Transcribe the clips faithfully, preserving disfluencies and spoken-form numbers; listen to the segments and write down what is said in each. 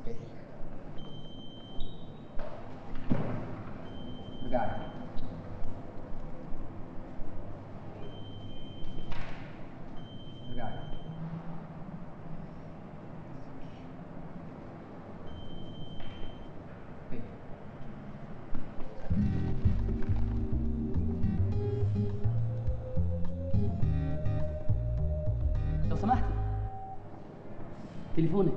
اوكي. رجعي. رجعي. اوكي. لو سمحتي تليفونك.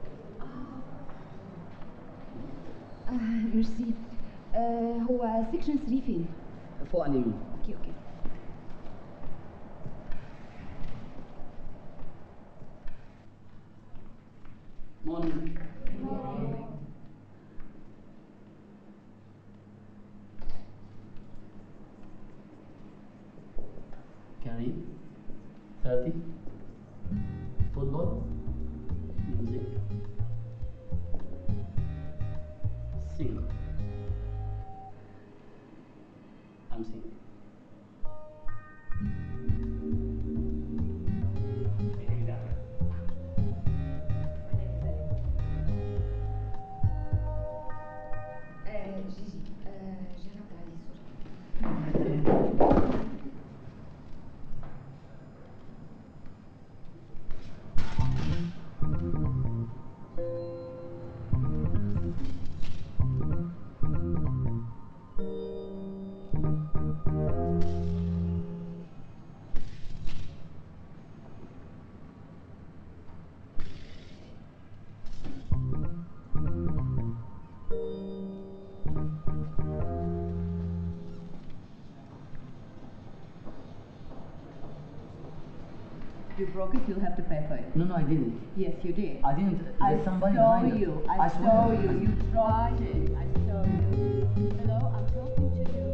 آه ميرسي. آه هو سيكشن ثلاثة فين؟ فوق على اليمين. اوكي اوكي. مورنينج. كريم. ثلاثين. فوتبول. ميوزك. سينج. I'm singing. آه جيجي آه جربت علي صورة. You broke it, you'll have to pay for it. No, no, I didn't. Yes, you did. I didn't. I There's somebody saw behind it. you. I, I saw swear. you. You dropped it. I saw you. Hello, I'm talking to you.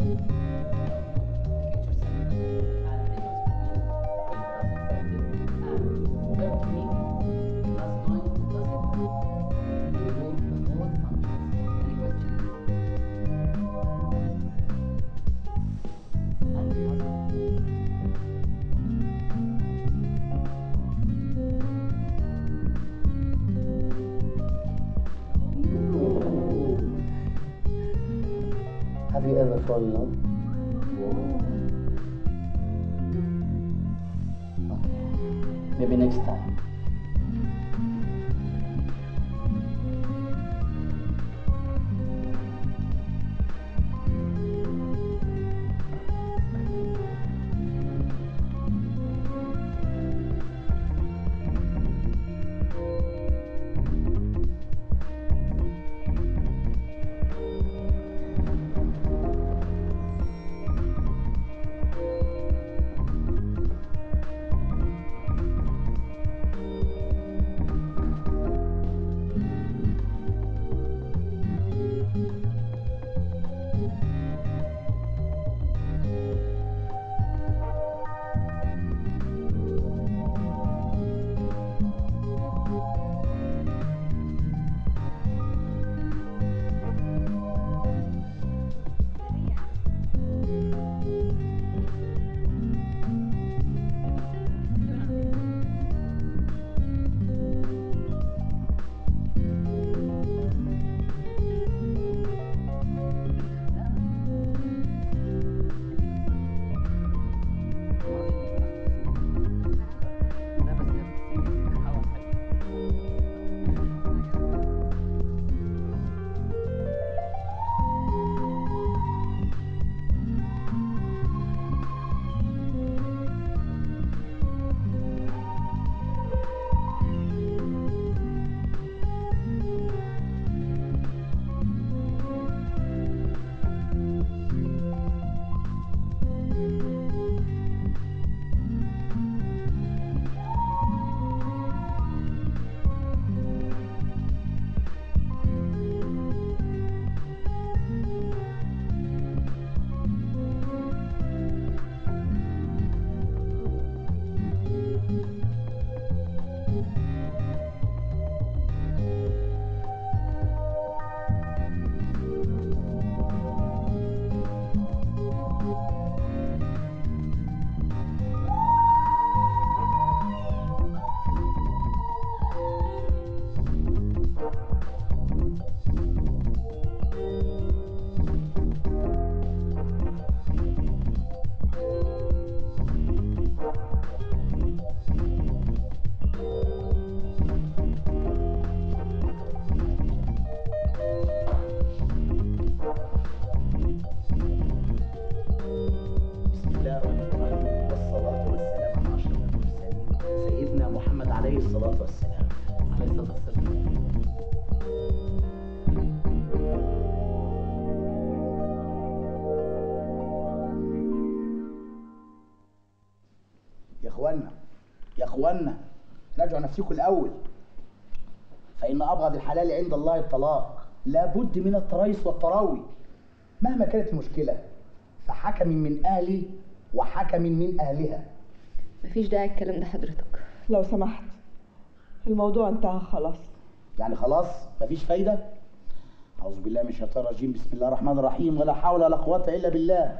Have you ever fallen in love? Okay. Maybe next time. نفسكم الاول، فان ابغض الحلال عند الله الطلاق. لابد من التريث والتراوي مهما كانت المشكله، فحكم من اهلي وحكم من اهلها. مفيش داعي الكلام ده حضرتك. لو سمحت، الموضوع انتهى خلاص. يعني خلاص مفيش فايده؟ اعوذ بالله من الشيطان الرجيم، بسم الله الرحمن الرحيم، ولا حول ولا قوه الا بالله.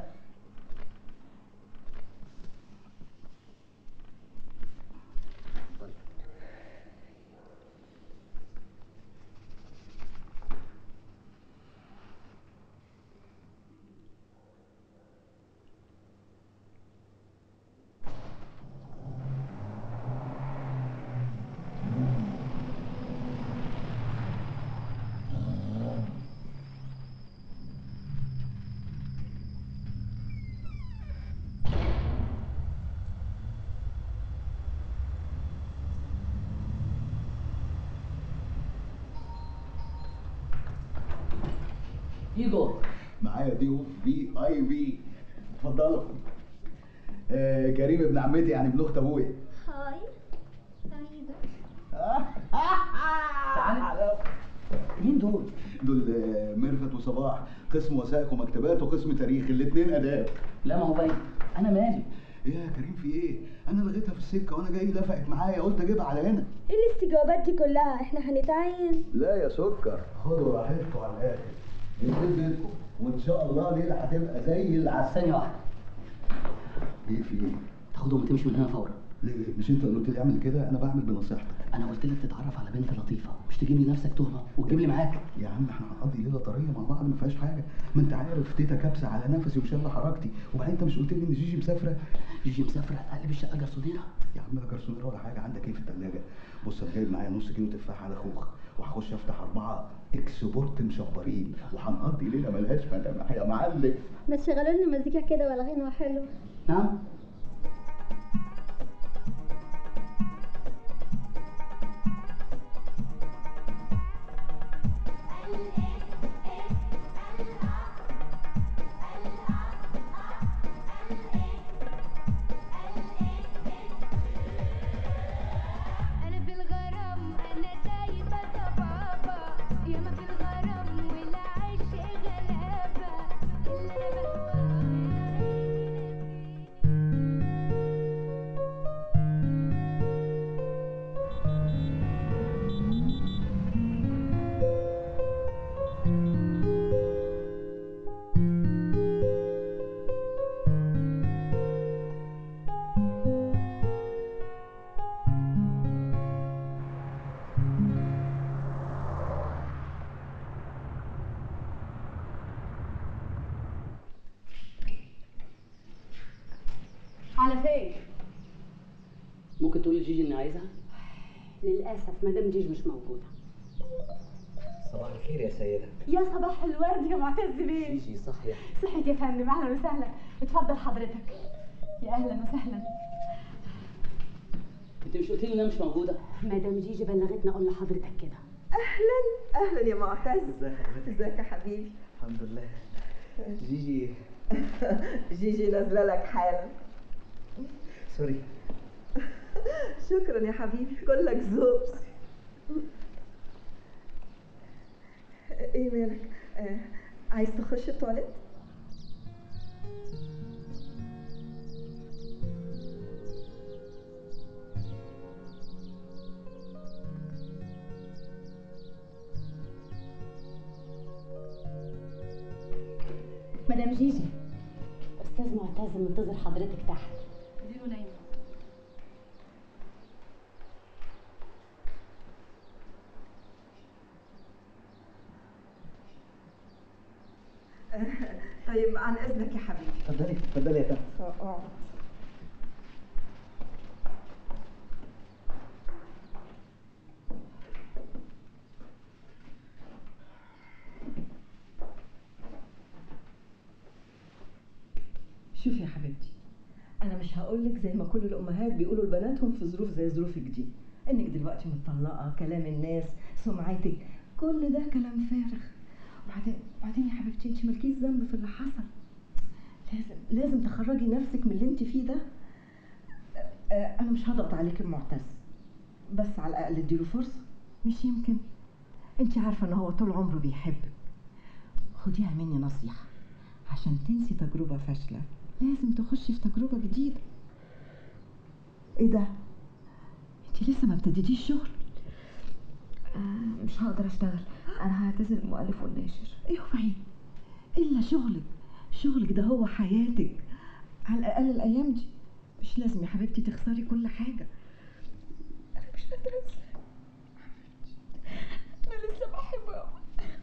ايجو معايا ضيوف في اي بي، اتفضلوا. آه كريم ابن عمتي، يعني ابن اخت ابويا. هاي سعيدة. تعالى. مين دول؟ دول آه، ميرفت وصباح، قسم وثائق ومكتبات وقسم تاريخ، الاثنين اداب. لا ما هو باين، انا مالي. ايه يا كريم في ايه؟ انا لغيتها في السكه وانا جاي لفقت معايا، قلت اجيبها على هنا. ايه الاستجوابات دي كلها؟ احنا هنتعين. لا يا سكر، خدوا راحتكم على الاخر، يخرب بيتكم، وان شاء الله ليله هتبقى زي العسل. ثانية واحدة. ايه في ايه؟ تاخدهم وتمشي من هنا فورا. ليه؟ مش انت اللي قلت لي اعمل كده؟ انا بعمل بنصيحتك. انا قلت لك تتعرف على بنت لطيفة، مش تجيب لي نفسك تهمة وتجيب لي معاك. يا عم احنا هنقضي ليله طريه مع بعض ما فيهاش حاجه، ما انت عارف تيتا كابسه على نفسي وشاله حركتي، وبعدين انت مش قلت لي ان جيجي مسافره؟ جيجي مسافرة هتقلب الشقة جرسونيرة. يا عم لا جرسونيرة ولا حاجه، عندك ايه في الثلاجه؟ بص انا جايب معايا نص كيلو تفاح على خوخ، وهخش افتح اربعه اكسبورت مشبرين، وهنقضي ليله ملهاش ملامح يا معلم. ما تشغلوا لنا مزيكا كده ولا غنوة حلوة. نعم. أنا في الغرام أنا دايبة صبابة، ياما في الغرام والعشق غلابة، اللي أنا بهواه على فين؟ ممكن تقولي لجيجي اني عايزها؟ للأسف مدام جيج مش موجودة. صباح الخير يا سيدة. يا صباح الورد يا معتز بيه. جيجي صحية. صحيت يا فندم، أهلا وسهلا. اتفضل حضرتك. يا أهلا وسهلا. انت مش قلت لي انها مش موجودة؟ مدام جيجي بلغتنا قلنا حضرتك كده. اهلا اهلا يا معتز. ازي حضرتك؟ ازيك يا حبيبي؟ الحمد لله. جيجي جيجي نازله لك حالا. سوري. شكرا يا حبيبي، كلك ذوق. ايه مالك؟ آه، عايز تخش التواليت؟ مدام جيجي، أستاذ معتز منتظر حضرتك تحت. اديله نايمة. طيب عن اذنك يا حبيبي. اتفضلي اتفضلي يا فندم. اقعد. شوفي يا حبيبتي، انا مش هقولك زي ما كل الامهات بيقولوا لبناتهم في ظروف زي ظروفك دي، انك دلوقتي مطلقه، كلام الناس، سمعتك، كل ده كلام فارغ. وبعدين بعدين يا حبيبتي انت مالكيش ذنب في اللي حصل. لازم لازم تخرجي نفسك من اللي انت فيه ده. آه، انا مش هضغط عليك يا معتز، بس على الاقل اديله فرصه. مش يمكن انت عارفه ان هو طول عمره بيحبك. خديها مني نصيحه، عشان تنسي تجربه فاشله لازم تخشي في تجربه جديده. ايه ده؟ انت لسه ما ابتديتيش شغل؟ آه مش هقدر اشتغل، انا هعتزل المؤلف والناشر. اوعي الا شغلك. شغلك ده هو حياتك، على الاقل الايام دي. مش لازم يا حبيبتي تخسري كل حاجه. انا مش قادره انسى، انا لسه بحبه قوي.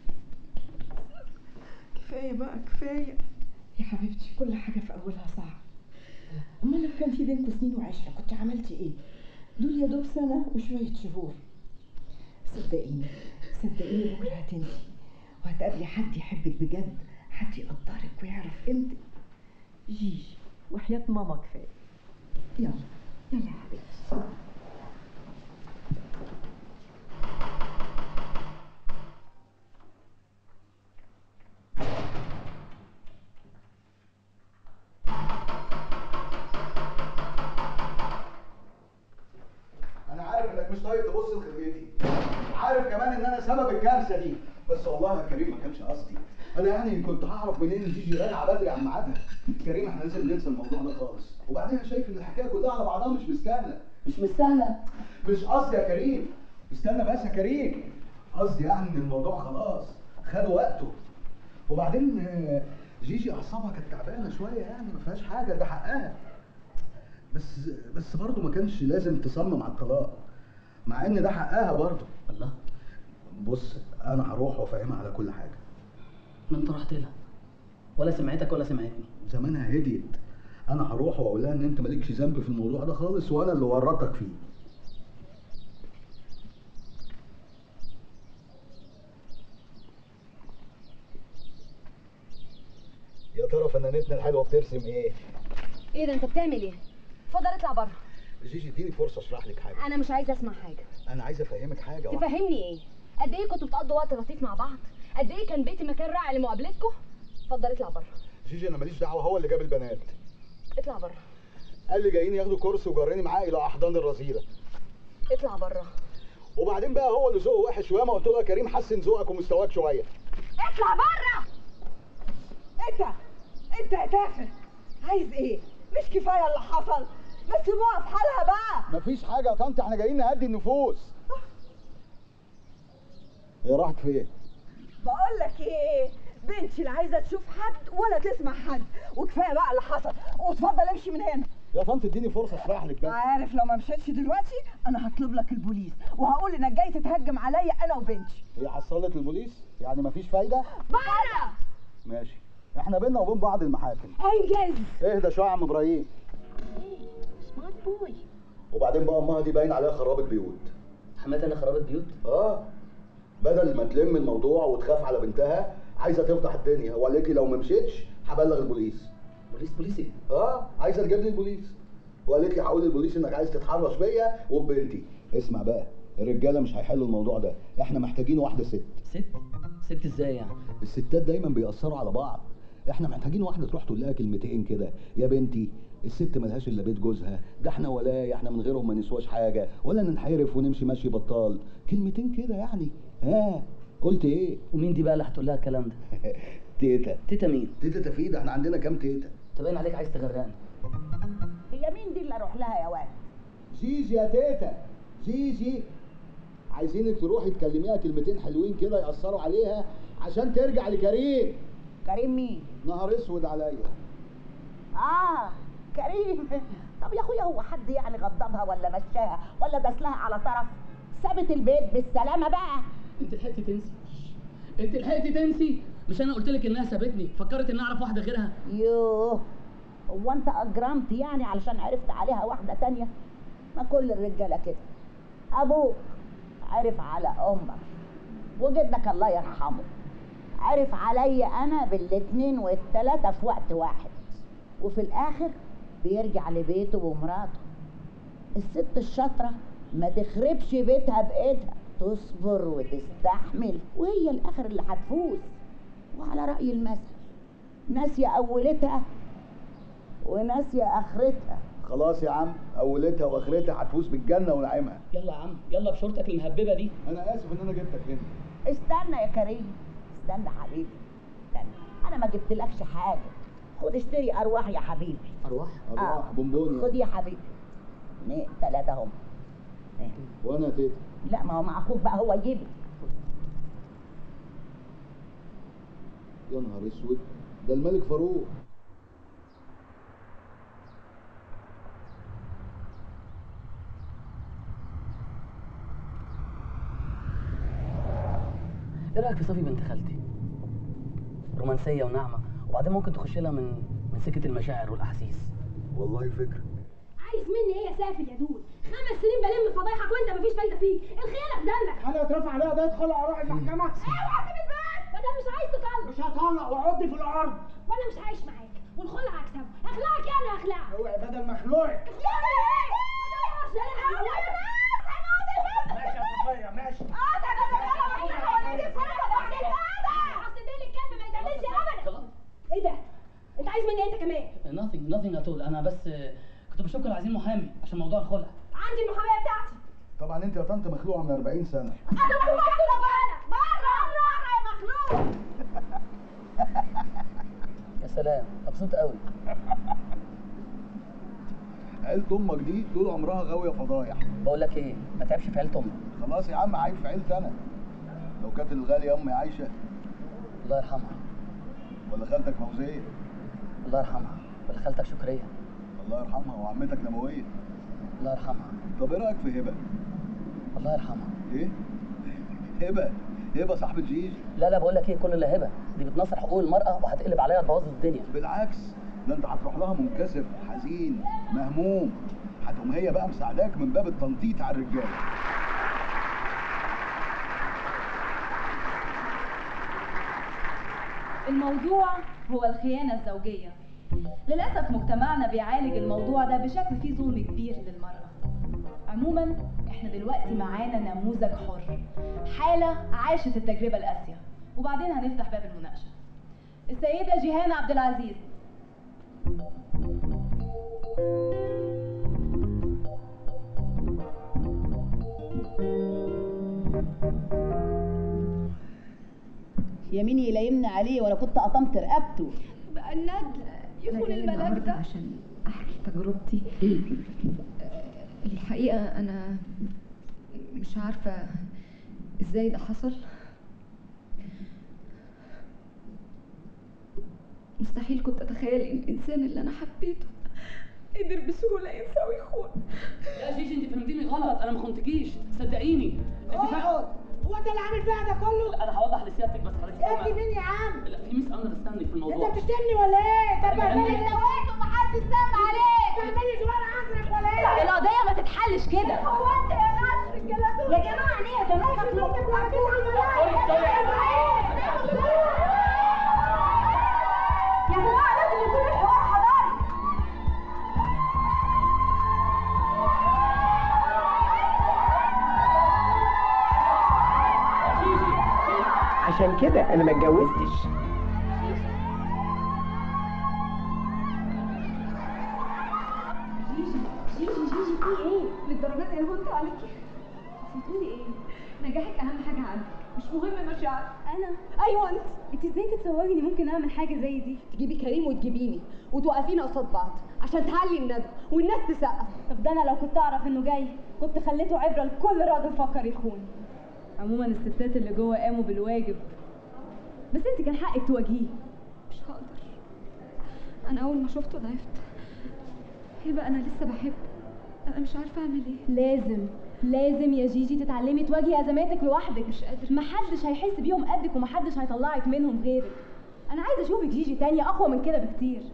كفايه بقى كفايه يا حبيبتي، كل حاجه في اولها صعب. امال لو كان في بينكم سنين وعشره كنت عملتي ايه؟ دول يا دوب سنه وشويه شهور. صدقيني صدقيني بكره هتنسي وهتقابلي حد يحبك بجد، حد يقدرك ويعرف قيمتك. جيجي وحياة ماما كفايه. يلا يلا يا حبيبتي. انا عارف انك مش طايق تبص لخلقتي، عارف كمان ان انا سبب الكارثه دي، بس والله يا كريم ما كانش قصدي. انا يعني كنت هعرف منين ان جيجي راجعه بدري عن ميعادها. كريم احنا لازم ننسى الموضوع ده خالص، وبعدين انا شايف ان الحكايه كلها على بعضها مش مستاهله. مش مستاهله. مش قصدي يا كريم، استنى بس يا كريم. قصدي يعني ان الموضوع خلاص خد وقته، وبعدين آه، جيجي اعصابها كانت تعبانه شويه، يعني ما فيهاش حاجه، ده حقها. بس بس برضه ما كانش لازم تصمم على الطلاق، مع ان ده حقها برضه. الله. بص انا هروح وافهمها على كل حاجه. ما انت رحت لها ولا سمعتك ولا سمعتني. زمانها هديت. انا هروح واقول لها ان انت مالكش ذنب في الموضوع ده خالص، وانا اللي ورطتك فيه. يا ترى فنانتنا الحلوه بترسم ايه؟ ايه ده انت بتعمل ايه؟ اتفضل اطلع بره. جيجي اديني فرصه اشرح لك حاجه. انا مش عايزه اسمع حاجه. انا عايز افهمك حاجه واحدة. تفهمني ايه؟ قد ايه كنتوا بتقضوا وقت لطيف مع بعض؟ قد ايه كان بيتي مكان رائع لمقابلتكم؟ اتفضل اطلع بره. جيجي انا ماليش دعوه، هو اللي جاب البنات. اطلع بره. قال لي جايين ياخدوا كورس وجرني معاه الى احضان الرذيله. اطلع بره. وبعدين بقى هو اللي ذوقه وحش، وياما قلت له يا كريم حسن ذوقك ومستواك شويه. اطلع بره. انت انت يا تافه عايز ايه؟ مش كفايه اللي حصل؟ ما تسيبوها في حالها بقى. مفيش حاجه يا طنط، احنا جايين نهدي النفوس. هي راحت فين؟ بقول لك ايه، بنتي لا عايزه تشوف حد ولا تسمع حد، وكفايه بقى اللي حصل، واتفضل امشي من هنا. يا طنط اديني فرصه اشرح لك بس. عارف لو ما مشيتش دلوقتي انا هطلب لك البوليس، وهقول انك جاي تتهجم عليا انا وبنتي. هي حصلت البوليس؟ يعني مفيش فايده؟ بره. ماشي، احنا بينا وبين بعض المحاكم. انجز. اهدى شويه يا عم ابراهيم. سمارت بوي. وبعدين بقى امها دي باين عليها خرابه بيوت. حماتي انا خرابة بيوت؟ اه، بدل ما تلم الموضوع وتخاف على بنتها عايزه تفضح الدنيا، وقالت لي لو ما مشيتش هبلغ البوليس. بوليس بوليسي؟ اه، عايزه تجيب لي البوليس، وقالت لي هقول للبوليس انك عايز تتحرش بيا وببنتي. اسمع بقى، الرجاله مش هيحلوا الموضوع ده، احنا محتاجين واحده ست. ست؟ ست ازاي يعني؟ الستات دايما بيأثروا على بعض، احنا محتاجين واحده تروح تقول لها كلمتين كده، يا بنتي الست ملهاش الا بيت جوزها، ده احنا ولاية، احنا من غيرهم ما نسواش حاجه، ولا ننحرف ونمشي ماشي بطال، كلمتين كده يعني. ها قلت ايه؟ ومين دي بقى اللي هتقول لها الكلام ده؟ تيتا. تيتا مين؟ تيتا تفيدة، احنا عندنا كام تيتا؟ تبين عليك عايز تغرقني. هي مين دي اللي اروح لها يا واد؟ جيجي يا تيتا، جيجي. عايزينك تروحي تكلميها كلمتين حلوين كده يأثروا عليها عشان ترجع لكريم. كريم مين؟ نهار اسود عليا. اه كريم. طب يا اخويا هو حد يعني غضبها ولا مشاها ولا دسلها على طرف؟ سابت البيت بالسلامه بقى. انت لحقتي تنسي؟ انت لحقتي تنسي؟ مش انا قلت لك انها سابتني؟ فكرت اني اعرف واحده غيرها؟ يوه، هو انت اجرمت يعني علشان عرفت عليها واحده تانية؟ ما كل الرجاله كده. ابوك عرف على امك، وجدك الله يرحمه عرف عليا انا بالاتنين والتلاته في وقت واحد، وفي الاخر بيرجع لبيته ومراته. الست الشاطره ما تخربش بيتها بايدها، تصبر وتستحمل، وهي الاخر اللي هتفوز. وعلى راي المثل، ناسيه اولتها وناسيه اخرتها. خلاص يا عم، اولتها واخرتها هتفوز بالجنه ونعيمها. يلا يا عم، يلا بشورتك المهببه دي. انا اسف ان انا جبتك هنا. استنى يا كريم، استنى حبيبي، استنى، انا ما جبتلكش حاجه. خد اشتري ارواح يا حبيبي. ارواح؟ ارواح بونبوني. خد يا حبيبي. اثنين ثلاثه هم. وانا يا تيتا؟ لا ما هو مع اخوك بقى، هو يجيب. يا نهار اسود، ده الملك فاروق. ايه رايك في صفي بنت خالتي؟ رومانسيه وناعمه، وبعدين ممكن تخش لها من من سكه المشاعر والاحاسيس. والله فكره. عايز مني ايه يا سافل يا دود؟ خمس سنين بلم فضايحك وانت مفيش فايده فيك، الخيانه في دمك. انا اترفع عليها قضيه خلع اروح المحكمه. اوعى تسيب البيت ما دام مش عايز تطلق. مش هطلق وعضي في الارض. وانا مش عايش معاك، والخلع هكسبه، اخلعك يعني هخلعك. اوعي بدل مخلوعك. اخلعك ايه؟ ما تقدرش انا ماشي يا صفيه ماشي. اه ده انا اصل دي اللي الكلب ما يدللش ابدا. ايه ده؟ انت عايز مني انت كمان؟ nothing nothing at all. انا بس كنت بشوف كانوا عايزين محامي عشان موضوع الخلع. عندي المحاميه بتاعتي. طبعا انت يا طنط مخلوعه من أربعين سنه. انا مخلوعه بره بره بره يا مخلوع. يا سلام، مبسوط قوي. عيلة امك دي طول عمرها غاويه فضايح. بقول لك ايه، ما تعبش في عيله امك. خلاص يا عم، عيب في عيلتي انا. لو كانت الغاليه امي عايشه. الله يرحمها. ولا خالتك فوزيه. الله يرحمها. ولا خالتك شكريه. الله يرحمها. وعمتك نبويه. الله يرحمها. طب ايه رايك في هبه؟ الله يرحمها. ايه؟ هبه هبه صاحبة جيجي. لا لا، بقول لك ايه، كل اللي هبه دي بتناصر حقوق المراه وهتقلب عليها تبوظ الدنيا. بالعكس، ده انت هتروح لها منكسر حزين مهموم، هتقوم هي بقى مساعداك من باب التنطيط على الرجاله. الموضوع هو الخيانة الزوجية. للأسف مجتمعنا بيعالج الموضوع ده بشكل فيه ظلم كبير للمرأة. عموما احنا دلوقتي معانا نموذج حر، حالة عاشت التجربة القاسية، وبعدين هنفتح باب المناقشة. السيدة جيهان عبد العزيز. يمين يلايمني عليه وانا كنت قطمت رقبته. بقى الندل يخون الملاك ده. عشان احكي تجربتي. الحقيقه انا مش عارفه ازاي ده حصل. مستحيل كنت اتخيل ان الانسان اللي انا حبيته قدر بسهوله ينسى ويخون. يا جيجي انت فهمتيني غلط، انا ما خنتكيش، صدقيني. انت فاهم؟ هو انت اللي عامل فيها ده كله؟ لا انا هوضح لسيادتك بس حضرتك انت مين يا عم؟ لا في ميس اندرستاندينج في الموضوع. انت بتشتمني ولا ايه؟ طب أنا ما عندي- انت وقت ومحدش سمع عليك. تعملي شويه عصرك ولا ايه؟ القضية ما تتحلش كده. هو انت يا ناس الجلاسوس؟ يا جماعه ليه يا جماعه يا جماعه لازم يكون الحوار حضاري. عشان كده انا ما اتجوزتش. جيجي جيجي جيجي في ايه؟ للدرجات دي انا هنت عليكي؟ بتقولي ايه؟ نجاحك اهم حاجه عندك، مش مهم مشاعرك. انا ايوه انت انت ازاي تتصوري اني ممكن اعمل حاجه زي دي؟ تجيبي كريم وتجيبيني وتوقفينا قصاد بعض عشان تعلي الندى والناس تسقف. طب ده انا لو كنت اعرف انه جاي كنت خليته عبره لكل راجل فكر يخون. عموما الستات اللي جوه قاموا بالواجب، بس انت كان حقك تواجهيه. مش هقدر. انا اول ما شفته ضعفت. هبه انا لسه بحب. انا مش عارفه اعمل ايه. لازم لازم يا جيجي تتعلمي تواجهي ازماتك لوحدك. مش قادره. محدش هيحس بيهم قدك ومحدش هيطلعك منهم غيرك. انا عايزه اشوفك جيجي تانية اقوى من كده بكتير.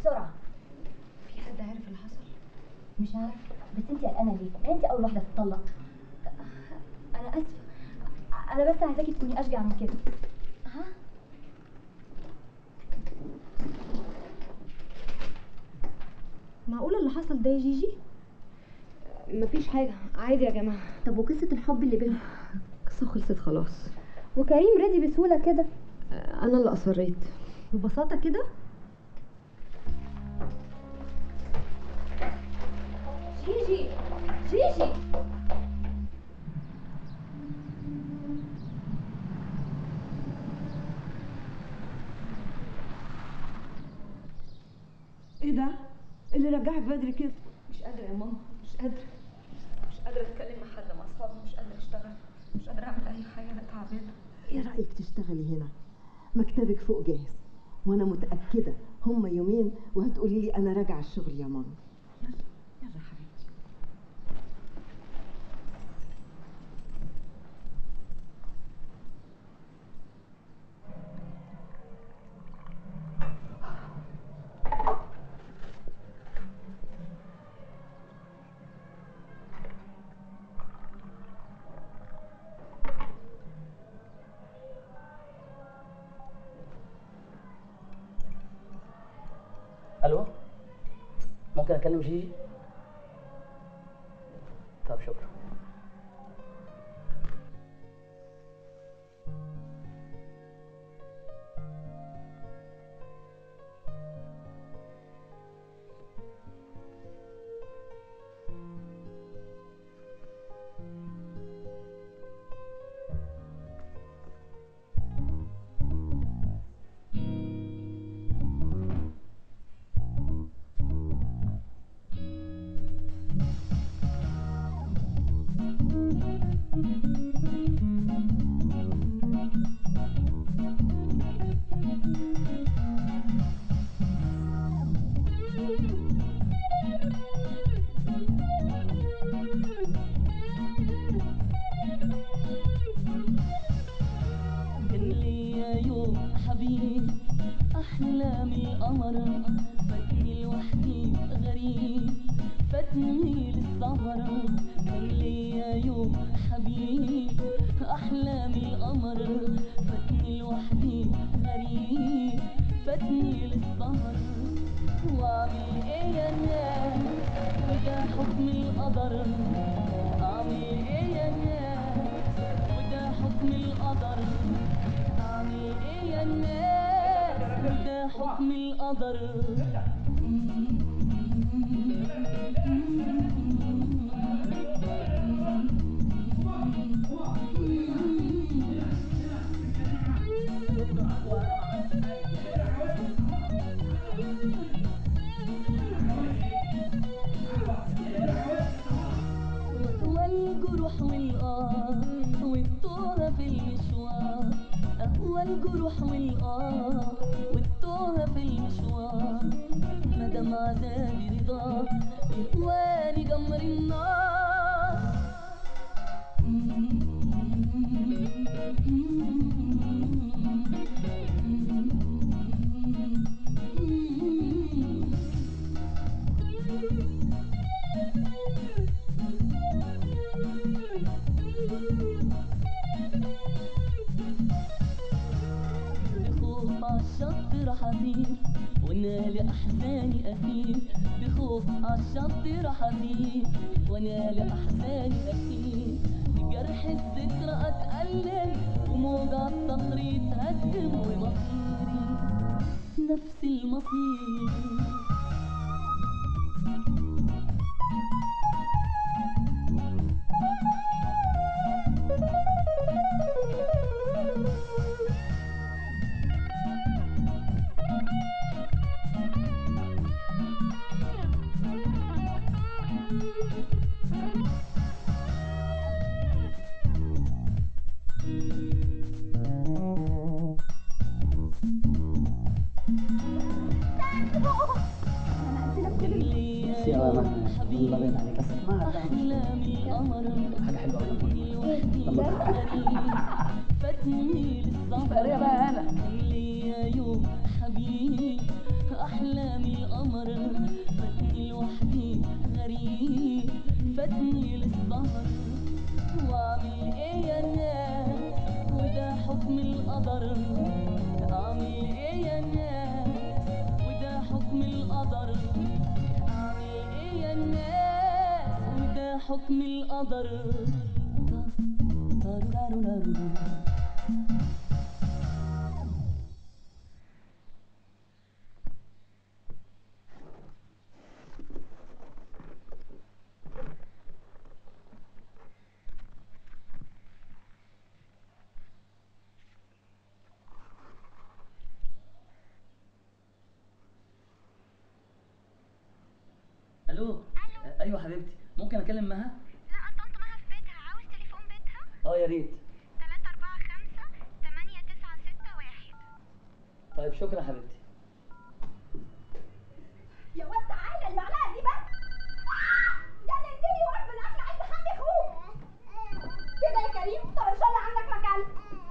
بسرعه. في حد عارف اللي حصل؟ مش عارف، بس انت قلقانه ليه؟ انت اول واحده تطلق. انا اسفه، انا بس عايزاكي تكوني اشجع من كده. ها؟ معقوله اللي حصل ده يا جيجي؟ مفيش حاجه، عادي يا جماعه. طب وقصه الحب اللي بينهم؟ قصه خلصت خلاص. وكريم راضي بسهوله كده؟ انا اللي اصريت ببساطه كده. جيجي جيجي ايه ده؟ اللي رجعك بدري كده؟ مش قادره يا ماما، مش قادره مش قادره اتكلم مع حد، مع اصحابي، مش قادره اشتغل، مش قادره اعمل اي حاجه، انا تعبانه. ايه رايك تشتغلي هنا؟ مكتبك فوق جاهز، وانا متاكده هما يومين وهتقولي لي انا راجعه الشغل يا ماما. يلا يلا يا حبيبتي. الو، ممكن اكلم جيجي؟ طب شكرا. أحلامي قمر فاتني لوحدي غريب، فاتني للسهر كان ليا يوم حبيب. أحلامي قمر فاتني لوحدي غريب، فاتني للسهر. وأعمل إيه يا ناس وده حكم القدر، أعمل إيه يا ناس وده حكم القدر، أعمل إيه يا ناس وده حكم القدر. والجروح والآه والتوه في المشوار، أهوى الجروح والآه والتوه في المشوار. مدام عذابي رضا يهواني جمر النار. بخوف عالشط راح أطير وانا لأحزاني أسير، بخوف عالشط راح أطير وانا لأحزاني أسير. بجرح الذكرى أتألم وموجع الصخر يتهدم، ومصيري نفس المصير. بس يا ماما الله يبارك عليك، بس ما أحلامي قمر حاجه حلوه قوي. فاتني للسهر بقى هلا ليا يوم حبيب. أحلامي قمر فاتني لوحدي غريب فاتني للسهر وأعمل إيه يا ناس وده حكم القدر أعمل إيه يا ناس وده حكم القدر أعمل إيه يا ناس وده حكم القدر الو. ايوه حبيبتي، ممكن اكلم مها؟ لا طنط مها في بيتها، عاوز تليفون بيتها؟ اه يا ريت. تلاتة أربعة خمسة تمانية تسعة ستة واحد. طيب شكرا حبيبتي. يا واد تعالى المعلقه دي بس. جننتني وراك بالاكل عايز اخلي اخوك كده يا كريم. طب ان شاء الله عندك مكان.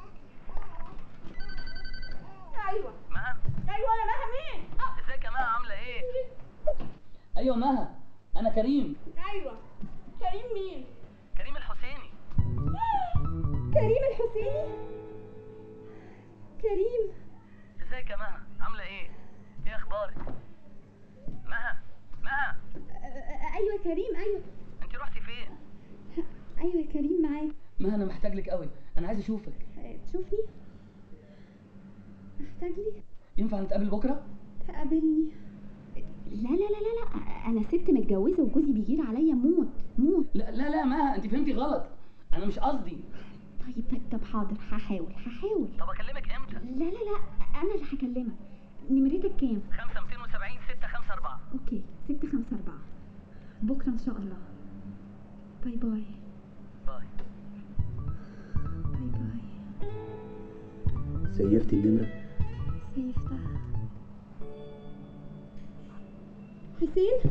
ايوه مها؟ ايوه انا مها مين؟ ازيك يا مها، عامله ايه؟ ايوه مها، انا كريم. ايوه كريم مين؟ كريم الحسيني. كريم الحسيني. كريم ازيك يا مها، عامله ايه؟ ايه اخبارك؟ مها مها. ايوه كريم. ايوه انت رحتي فين؟ ايوه كريم معاك. مها انا محتاج لك قوي، انا عايز اشوفك. تشوفني؟ محتاج لي؟ ينفع نتقابل بكره؟ تقابلني؟ لا لا لا لا لا، انا ست متجوزه وجوزي بيغير عليا موت موت. لا لا لا مها، انت فهمتي غلط، انا مش قصدي. طيب طيب طب حاضر، هحاول هحاول. طب اكلمك امتى؟ لا لا لا انا اللي هكلمك. نمرتك كام؟ خمسة ميتين وسبعين ستة خمسة أربعة. اوكي ستة خمسة أربعة. بكره ان شاء الله. باي باي. باي باي باي. سيفتي النمرة؟ سيفتها. حسين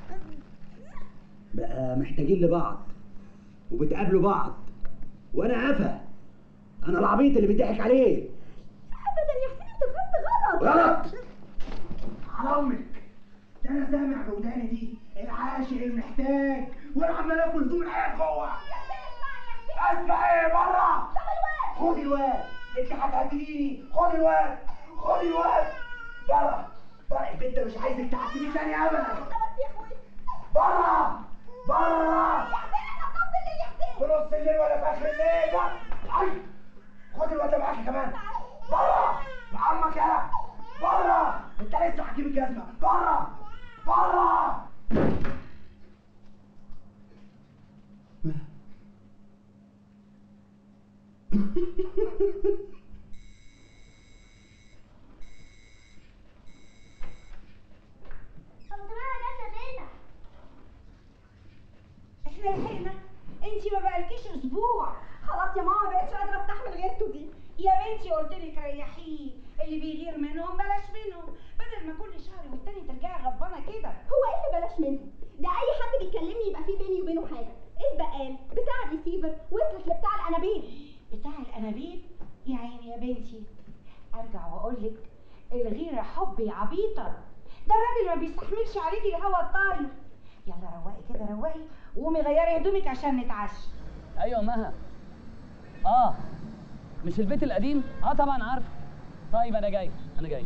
بقى محتاجين لبعض وبتقابلوا بعض وانا عفا. انا العبيط اللي بيضحك عليه. ابدا يا حسين، انت فهمت غلط. غلط على امك. ده انا سامع بوداني دي العاشق المحتاج وانا عمال اكل هدوم العيال جوه. اسمع ايه بره؟ طب الواد خدي الواد، انت هتقتليني. خدي الواد خدي الواد بره بره. البنت مش عايزك تعتمي تاني ابدا. بس يا اخوي بره بره. يا حسين احنا في نص الليل يا حسين. في نص الليل ولا في اخر الليل بقى. اي خد الواد ده معاكي كمان. بره مع عمك يالا. بره انت لسه هتجيب الجزمه. بره بره. احنا لحقنا. انتي ما بقالكيش اسبوع. خلاص يا ماما، ما بقتش قادره استحمل غيرته دي. يا بنتي قلت لك ريحيه، اللي بيغير منهم بلاش منهم، بدل ما كل شهر والتاني ترجعي غضبانه كده. هو ايه اللي بلاش منهم؟ ده اي حد بيكلمني يبقى في بيني وبينه حاجه. البقال بتاع الريسيفر وصلت لبتاع الانابيب. بتاع الانابيب؟ يا عيني يا بنتي. ارجع واقول لك الغيره حب يا عبيطه. ده الراجل ما بيستحملش عليكي الهوا الطاير. يلا روقي كده روقي وقومي غيري هدومك عشان نتعشى. ايوه مها. اه مش البيت القديم؟ اه طبعا عارفه. طيب انا جاي انا جاي.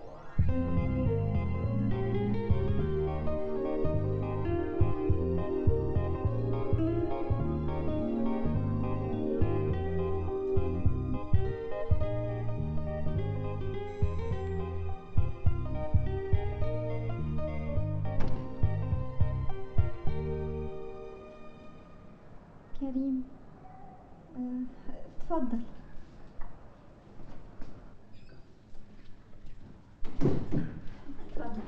كريم آه، اتفضل. اتفضل.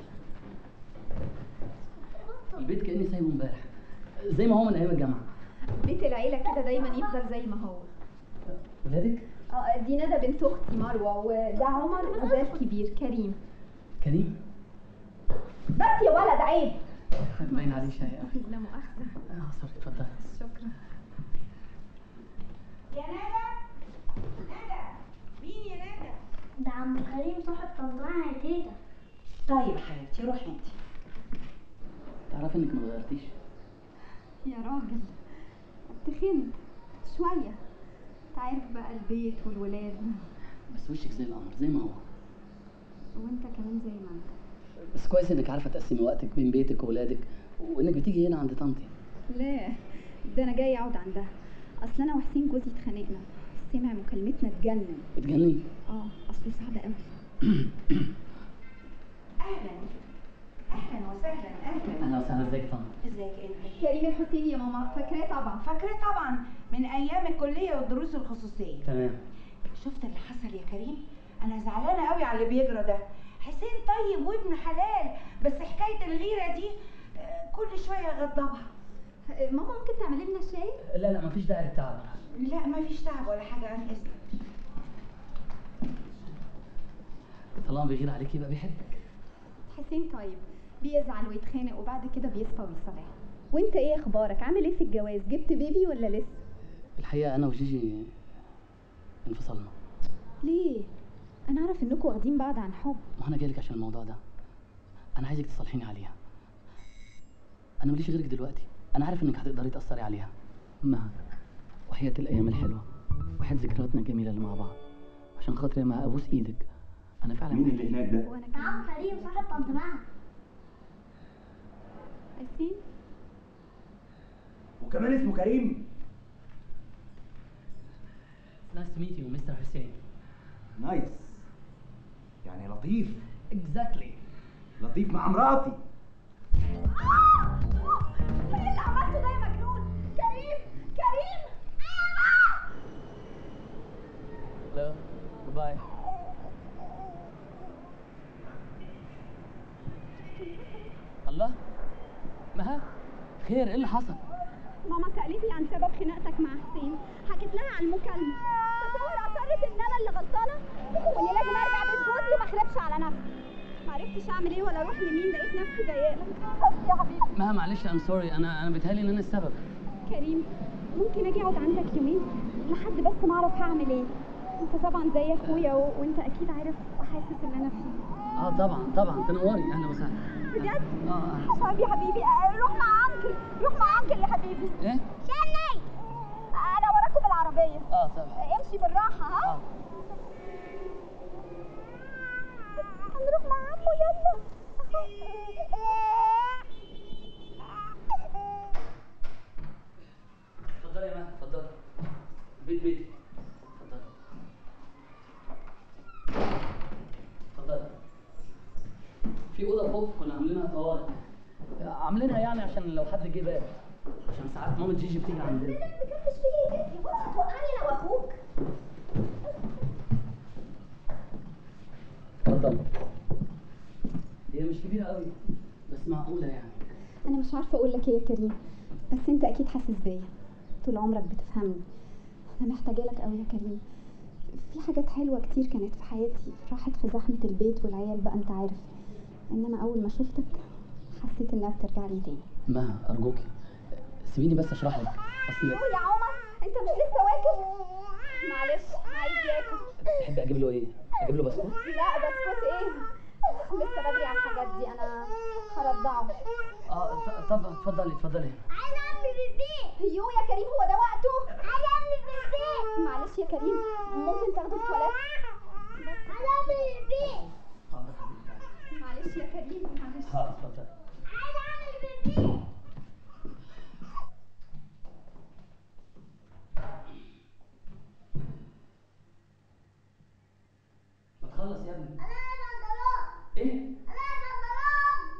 البيت كاني سايبه امبارح، زي ما هو من ايام الجامعه. بيت العيله كده دايما يفضل زي ما هو. ولادك؟ اه دي ندى بنت اختي مروه، وده عمر ابويا الكبير كريم. كريم؟ بس يا ولد عيب. باين عليه شقي. لا مؤاخذه. اه سوري، اتفضلي. شكرا. يا ندى ندى مين يا ندى؟ ده عم كريم صاحب طنطاها يا تيتا. طيب حبيبتي روحي انت. تعرفي انك ما اتغيرتيش. يا راجل اتخنت شويه، تعرف بقى البيت والولاد. بس وشك زي القمر زي ما هو. وانت كمان زي ما انت. بس كويس انك عارفه تقسمي وقتك بين بيتك وولادك، وانك بتيجي هنا عند طنطي. لا ده انا جاي اقعد عندها، اصل انا وحسين جوزي اتخانقنا، سمع مكالمتنا اتجنن. اتجنن؟ اه اصله صعب قوي. اهلا اهلا وسهلا. اهلا اهلا وسهلا. ازيك طنط؟ ازيك انت؟ كريم الحسيني يا ماما، فاكراه طبعا. فاكراه طبعا من ايام الكليه والدروس الخصوصيه. تمام. شفت اللي حصل يا كريم؟ انا زعلانه قوي على اللي بيجرى ده. حسين طيب وابن حلال، بس حكايه الغيره دي كل شويه يغضبها. ماما ممكن تعملي لنا شاي؟ لا لا مفيش داعي للتعب. لا مفيش تعب ولا حاجه، عن اذنك. طالما بيغير عليكي يبقى بيحبك. حسين طيب، بيزعل ويتخانق وبعد كده بيصفى ويصالح. وانت ايه اخبارك؟ عامل ايه في الجواز؟ جبت بيبي ولا لسه؟ الحقيقه انا وجيجي انفصلنا. ليه؟ انا اعرف انكم واخدين بعض عن حب. ما انا جايلك عشان الموضوع ده. انا عايزك تصالحيني عليها. انا ماليش غيرك دلوقتي. انا عارف انك هتقدري تاثري عليها. ما وحياة الايام الحلوه وحياة ذكرياتنا الجميله اللي مع بعض، عشان خاطري ما ابوس ايدك. انا فعلا مين اللي هناك ده؟ وانا كمان. كريم صاحب طنط مها. حسين وكمان اسمه كريم؟ نايس تو ميت يو مستر حسين. نايس يعني لطيف. اكزاكتلي. لطيف مع مراتي. ايه اللي عملته ده يا مجنون؟ كريم كريم لا باي. الله مها، خير ايه اللي حصل؟ ماما سألتني عن سبب خناقتك مع حسين، حكيت لها عن المكالمة. تصور أصرت إن أنا اللي غلطانة، وإني لازم أرجع بيت جوزي وما أخربش على نفسي. معرفتش أعمل إيه ولا أروح لمين، لقيت نفسي جاية لك. بس يا حبيبي. مها معلش ام سوري، انا انا بيتهيألي ان انا السبب. كريم ممكن أجي أقعد عندك يومين لحد بس ما أعرف هعمل إيه. أنت طبعا زي أخويا و... وأنت أكيد عارف وحاسس اللي أنا فيه. اه طبعا طبعا تنوري. اهلا وسهلا. بجد؟ اه حبيبي حبيبي آه، روح مع أنكل، روح مع أنكل يا حبيبي. ايه؟ شني أنا وراكم بالعربية. اه طبعا. امشي بالراحة ها؟ اه هنروح مع عمو يلا. اتفضلي يا مها اتفضلي. بيت بيتي. اتفضلي اتفضلي. في اوضه فوق كنا عاملينها طوارئ، عاملينها يعني عشان لو حد جه بات، عشان ساعات ماما جيجي بتيجي عندنا. بتكفش فيه ايه؟ بص هتوقعني انا واخوك. اتفضل. هي مش كبيره قوي بس معقوله يعني. أنا مش عارفة أقول لك إيه يا كريم، بس أنت أكيد حاسس بيا، طول عمرك بتفهمني. أنا محتاجة لك أوي يا كريم. في حاجات حلوة كتير كانت في حياتي راحت في زحمة البيت والعيال بقى أنت عارف، إنما أول ما شفتك حسيت إنها بترجع لي تاني. مها ارجوكي سيبيني بس اشرح لك. اصل يا عمر أنت مش لسه واكل؟ معلش عايز ياكل. تحبي اجيب له ايه؟ اجيب له بسكوت؟ لا بسكوت إيه؟ لسه بدري على الحاجات دي، أنا هرضعه. اه ط- طب اتفضلي اتفضلي. عايز اعمل بيبي. يو يا كريم هو ده وقته؟ عايز اعمل بيبي. معلش يا كريم ممكن تاخده في تواليت؟ عايز اعمل بيبي. حاضر حبيبتي. معلش يا كريم معلش. حاضر اتفضلي. عايز اعمل بيبي. ما تخلص يا ابني. انا عايز بنطلون. ايه؟ انا عايز بنطلون.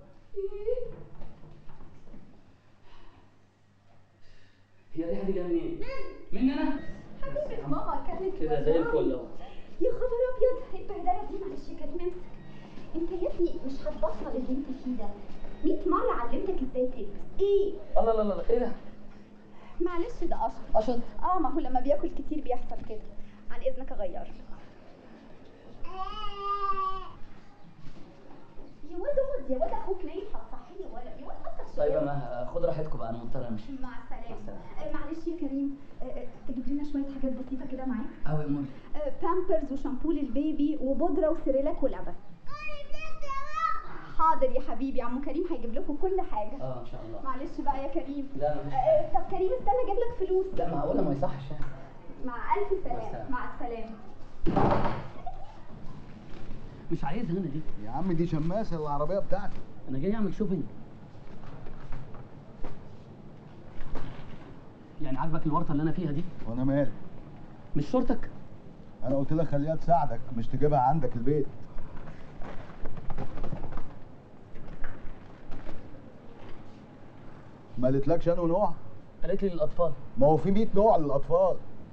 هي الريحه دي جايه منين؟ مني انا؟ حبيبة ماما كانت كده زي الفل اهو. يا خبر ابيض ايه البهدله دي؟ معلش يا كريم امسك. انت يا ابني مش هتبطل اللي انت فيه ده. مية مره علمتك ازاي تلبس. ايه؟ الله لا لا لا ايه ده؟ معلش ده قشط. قشط؟ اه ما هو لما بياكل كتير بيحصل كده. عن اذنك اغير. يا واد اقعد يا واد اخوك نايم هتصحيني ولا يا واد اصلا. طيب يا مها خد راحتكم بقى انا مضطر امشي. مع السلامه. آه معلش يا كريم آه آه تجيب لنا شويه حاجات بسيطه كده معاك. قوي امور. آه بامبرز وشامبو للبيبي وبودره وسيريلاك ولبن. حاضر يا حبيبي، عمو كريم هيجيب لكم كل حاجه. اه ان شاء الله. معلش بقى يا كريم. لا مفيش. آه طب كريم استنى اجيب لك فلوس. لا معقوله ما يصحش يعني. مع الف سلامه. مع السلامه. مش عايزها انا دي. يا عم دي شماسه العربيه بتاعتي. انا جاي اعمل شوبينج. يعني عاجبك الورطه اللي انا فيها دي؟ وانا مالي؟ مش شورتك؟ انا قلت لك خليها تساعدك مش تجيبها عندك البيت. ما قالتلكش انه نوع؟ قالت لي للاطفال. ما هو في مية نوع للاطفال.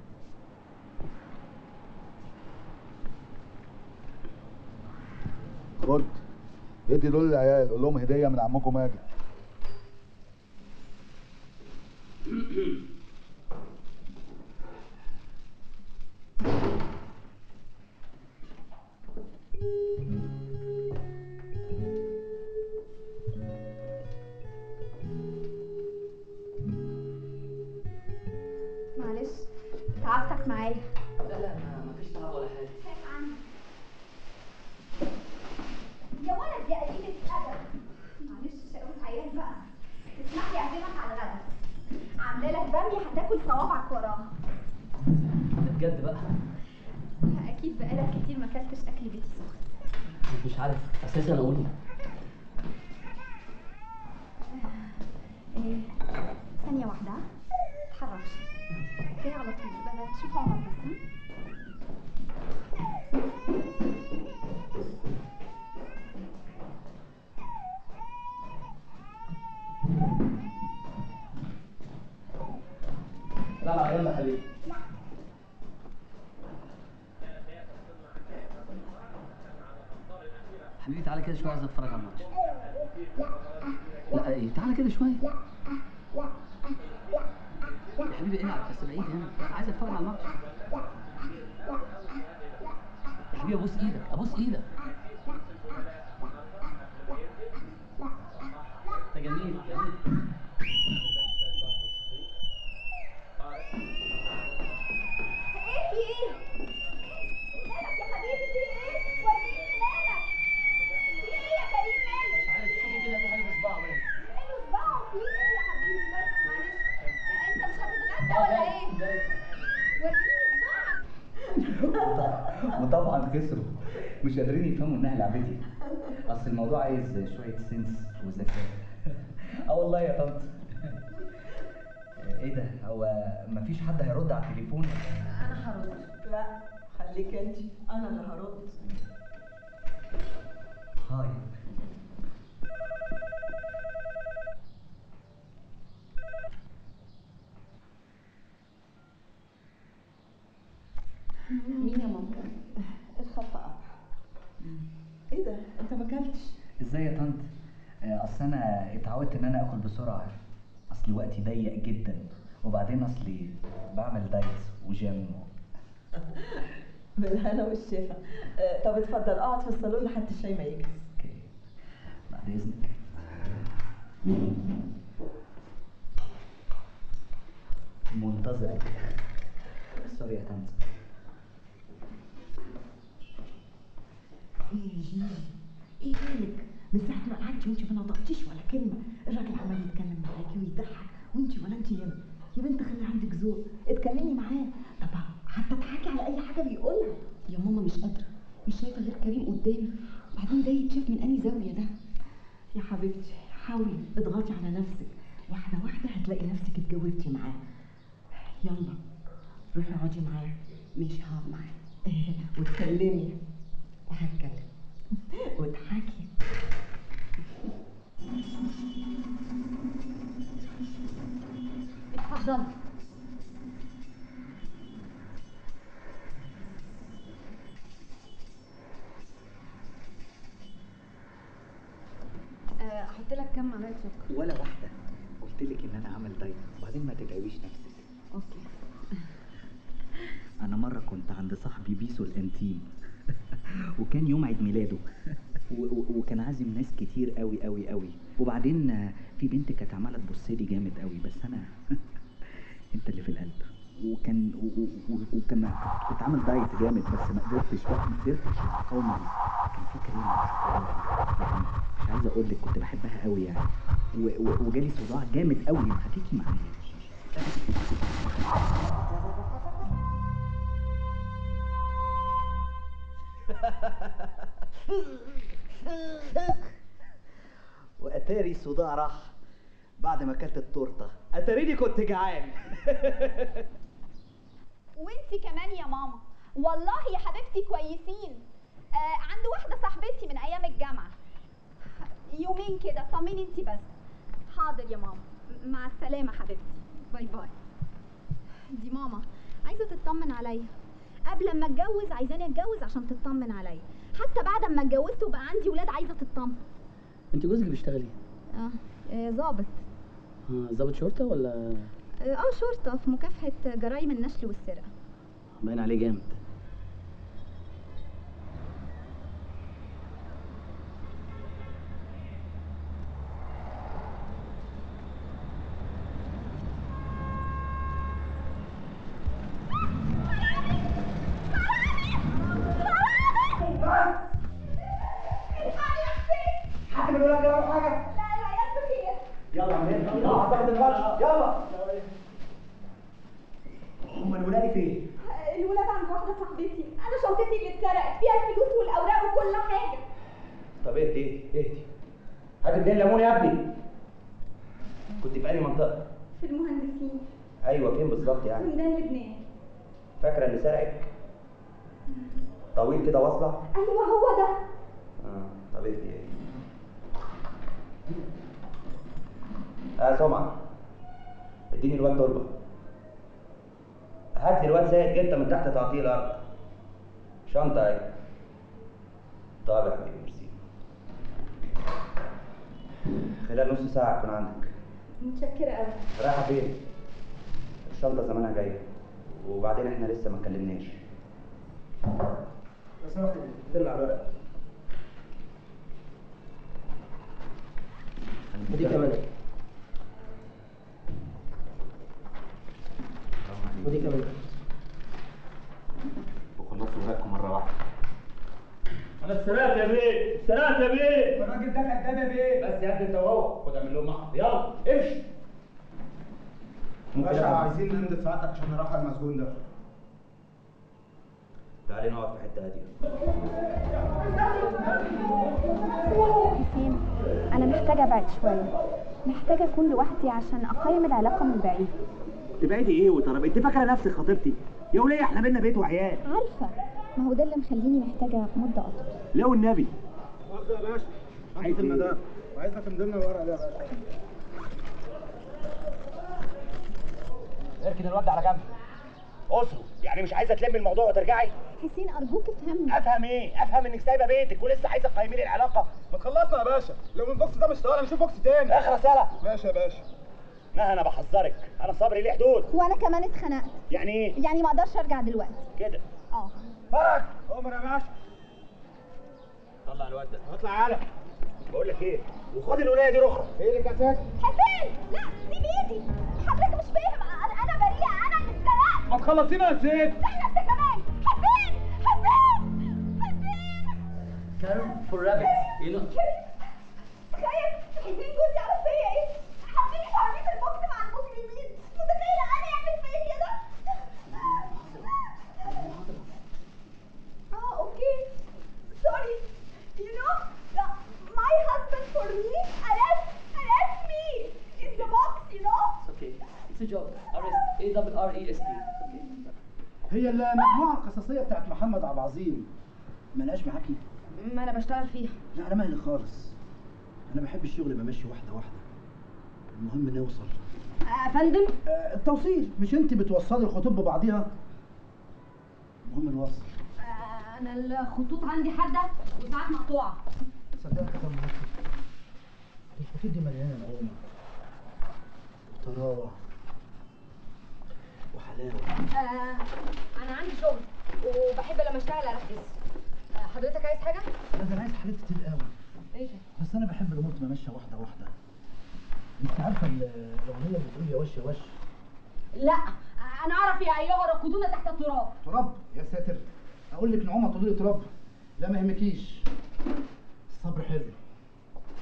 خد ادي دول للعيال، قول لهم هديه من عمكم ماجد. معلش تعبتك معايا. لا لا ما فيش تعب ولا حاجه. خايف عني يا ولد يا قليل الادب. معلش شقاوة عيال بقى. تسمح لي اعزمك على الغدا. عامله لك باميه هتاكل صوابعك وراها. بجد بقى؟ اكيد بقالك كتير ما اكلتش اكل بيتي سخن. مش عارف اساسا اقول لك. ايه ثانيه واحده ما تتحركش. جاي على طول بقى تشوف عمر بس. لا لا يلا حبيبي. حبيبي تعالى كده شويه عايز اتفرج على الماتش. لا ايه تعالى كده شويه. يا حبيبي العب بس بعيد هنا، عايز اتفرج على الماتش. يا حبيبي ابوس ايدك ابوس ايدك. انت جميل جميل. ايه في ايه؟ مالك يا حبيبي في ايه؟ وريني مالك. في ايه يا كريم مالك؟ مش عارف شوفي كده في حاجه في صباعه باين. ايه صباعه في ايه يا حبيبي بس معلش. انت مش هتتغدى ولا ايه؟ وريني صباعك. وطبعا خسروا، مش قادرين يفهموا انها لعبتي. اصل الموضوع عايز شويه سنس وذكاء. اه والله يا طنط. ايه ده؟ هو مفيش حد هيرد على التليفون؟ انا هرد. لا خليك انت، انا اللي هرد. هاي. مين يا ماما؟ الخط قطع. ايه ده؟ انت ما اكلتش؟ ازاي يا طنط؟ آه، اصل انا اتعودت ان انا اكل بسرعه، اصل وقتي ضيق جدا، وبعدين اصلي بعمل دايت وجيم. بالهنا والشفا. آه، طب اتفضل اقعد في الصالون لحد الشاي ما يجهز. اوكي بعد اذنك. منتظرك. سوري يا طنط. ايه يا جيجي؟ ايه مالك؟ من ساعة ما قعدتي وانت ما نطقتيش ولا كلمة، الراجل عمال يتكلم معاكي ويضحك وانت ولا انت يا يا بنت خلي عندك ذوق، اتكلمي معاه، طب حتى اضحكي على اي حاجة بيقولها. يا ماما مش قادرة، مش شايفة غير كريم قدامي، وبعدين ده يتشاف من انهي زاوية ده؟ يا حبيبتي حاولي اضغطي على نفسك، واحدة واحدة هتلاقي نفسك اتجوزتي معاه. يلا روحي اقعدي معاه. ماشي هقعد معاه. واتكلمي. وهتكلم واضحكي. اتفضلي. احط لك كام معلقه سكر؟ ولا واحده، قلت لك ان انا عامل دايت، وبعدين ما تتعبيش نفسك. اوكي. انا مره كنت عند صاحبي بيسو الانتيم وكان يوم عيد ميلاده وكان عازم ناس كتير قوي قوي قوي، وبعدين في بنت كانت عماله تبص لي جامد قوي، بس انا انت اللي في القلب. وكان وكان كنت عامل دايت جامد، بس ما قدرتش بقى ما قدرتش اقاوم. كان في كريم شوكولاته، مش عايز اقول لك كنت بحبها قوي يعني، و... و... وجالي صداع جامد قوي ما حكيتي معايا. واتاري الصداع راح بعد ما اكلت التورته، اتاريني كنت جعان. وانتي كمان يا ماما، والله يا حبيبتي كويسين. آه عند واحده صاحبتي من ايام الجامعه، يومين كده. طمني انتي بس. حاضر يا ماما، مع السلامه حبيبتي، باي باي. دي ماما عايزه تطمن عليا، قبل ما اتجوز عايزاني اتجوز عشان تطمن عليا، حتى بعد ما اتجوزت وبقى عندي ولاد عايزه تطمن. انت جوزك بيشتغل ايه؟ اه آه، ظابط. اه ظابط شرطه ولا؟ اه شرطه في مكافحه جرائم النشل والسرقه. باين عليه جامد. حد بيقول لك يلا حاجه؟ لا العيال بخير. يلا يا عماد يلا هتاخد الماتش يلا. هم الولاد فين؟ الولاد عند واحده صاحبتي، انا شنطتي اللي اتسرقت فيها الفلوس والاوراق وكل حاجه. طب اهدي اهدي هات اتنين ليمون يا ابني. كنت في انهي منطقه؟ في المهندسين. ايوه فين بالظبط يعني؟ ميدان لبنان. فاكره اللي سرقك؟ طويل كده واصله؟ ايوه هو ده. اه طب اهدي اهدي. اه سمعه اديني الواد تربه. هات لي الواد زايد جدا من تحت تعطيه الارض. شنطه اهي. طب يا حبيبي ميرسي. خلال نص ساعه اكون عندك. متشكره قوي. رايحه فين؟ الشنطه زمانها جايه، وبعدين احنا لسه ما اتكلمناش. لو سمحت دل على الورق. ودي كمان ودي كمان وخلصوا ورقكم مره واحده. انا اتسرقت يا بيه، اتسرقت يا بيه. الراجل ده كداب يا بيه. بس يا ابني انت وهو خد اعمل لهم محضر، يلا امشي. باشا عايزين نمضي ساعتك عشان نرحل المسجون ده. تعالي نقعد في حته هاديه. حسين، أنا محتاجة أبعد شوية، محتاجة أكون لوحدي عشان أقيم العلاقة من بعيد. تبعدي ايه وترى انت فاكره نفسك خطيبتي؟ يا وليه احنا بينا بيت وعيال. عارفة، ما هو ده اللي مخليني محتاجة مدة أطول. لا والنبي. مؤاخذة يا باشا، عايز المدام وعايزنا تمضي لنا الورق ده يا باشا. اركن الواد على جنب. اسره يعني مش عايزه تلمي الموضوع وترجعي؟ حسين أرجوك افهمني. افهم ايه؟ افهم انك سايبه بيتك ولسه عايزه تقيمي لي العلاقه. ما خلصنا يا باشا، لو البوكس ده مش طالع نشوف بوكس تاني. اخر رساله. ماشي يا باشا. ما انا بحذرك، انا صبري ليه حدود. وأنا كمان اتخنقت. يعني ايه؟ يعني ما أقدرش أرجع دلوقتي. كده. اه. فرج. عمر يا باشا. طلع الواد ده. اطلع يالا. بقول لك ايه؟ وخد الولايه دي رخره. ايه اللي كاسات؟ حسين لا سيب ايدي، حضرتك مش فاهم، انا انا بريئه، انا اللي اتسرقت. ما تخلصينا يا سيد. استنى انت كمان. حسين حسين حسين. كارم فور رابت يو نو. تخيل حسين جوزي عمل فيا ايه؟ حطني في عربيه البوكس مع المجرمين، متخيله انا يعمل فيا كده؟ اه اوكي سوري you know my husband for me arrest arrest me in the box you know. اوكي اتس ا جوب. ارست اي دبل ار اي اس تي. هي المجموعة القصصية بتاعت محمد عبد العظيم ملهاش معاكي؟ ما انا بشتغل فيها. لا انا مالي خالص، انا بحب الشغل يبقى ماشي واحدة واحدة، المهم نوصل. يا فندم آه التوصيل، مش انت بتوصلي الخطوط ببعضيها؟ المهم نوصل. آه، انا الخطوط عندي حاده وساعات مقطوعه. صدقني كده ممكن. الخطوط دي مليانة نعومة وطراوة وحلاوة. آه، انا عندي شغل وبحب لما اشتغل اركز. آه، حضرتك عايز حاجه؟ لا ده انا عايز حاجات كتير قوي، ايه ده؟ بس انا بحب الامور تبقى ماشية واحدة واحدة. انت عارفة ال- الاغنية اللي بتقول يا وش يا وش؟ لا انا اعرف يا ايها راكدون تحت التراب. تراب؟ يا ساتر، اقول لك نعومة تقولي لي تراب؟ لا ما يهمكيش، الصبر حلو.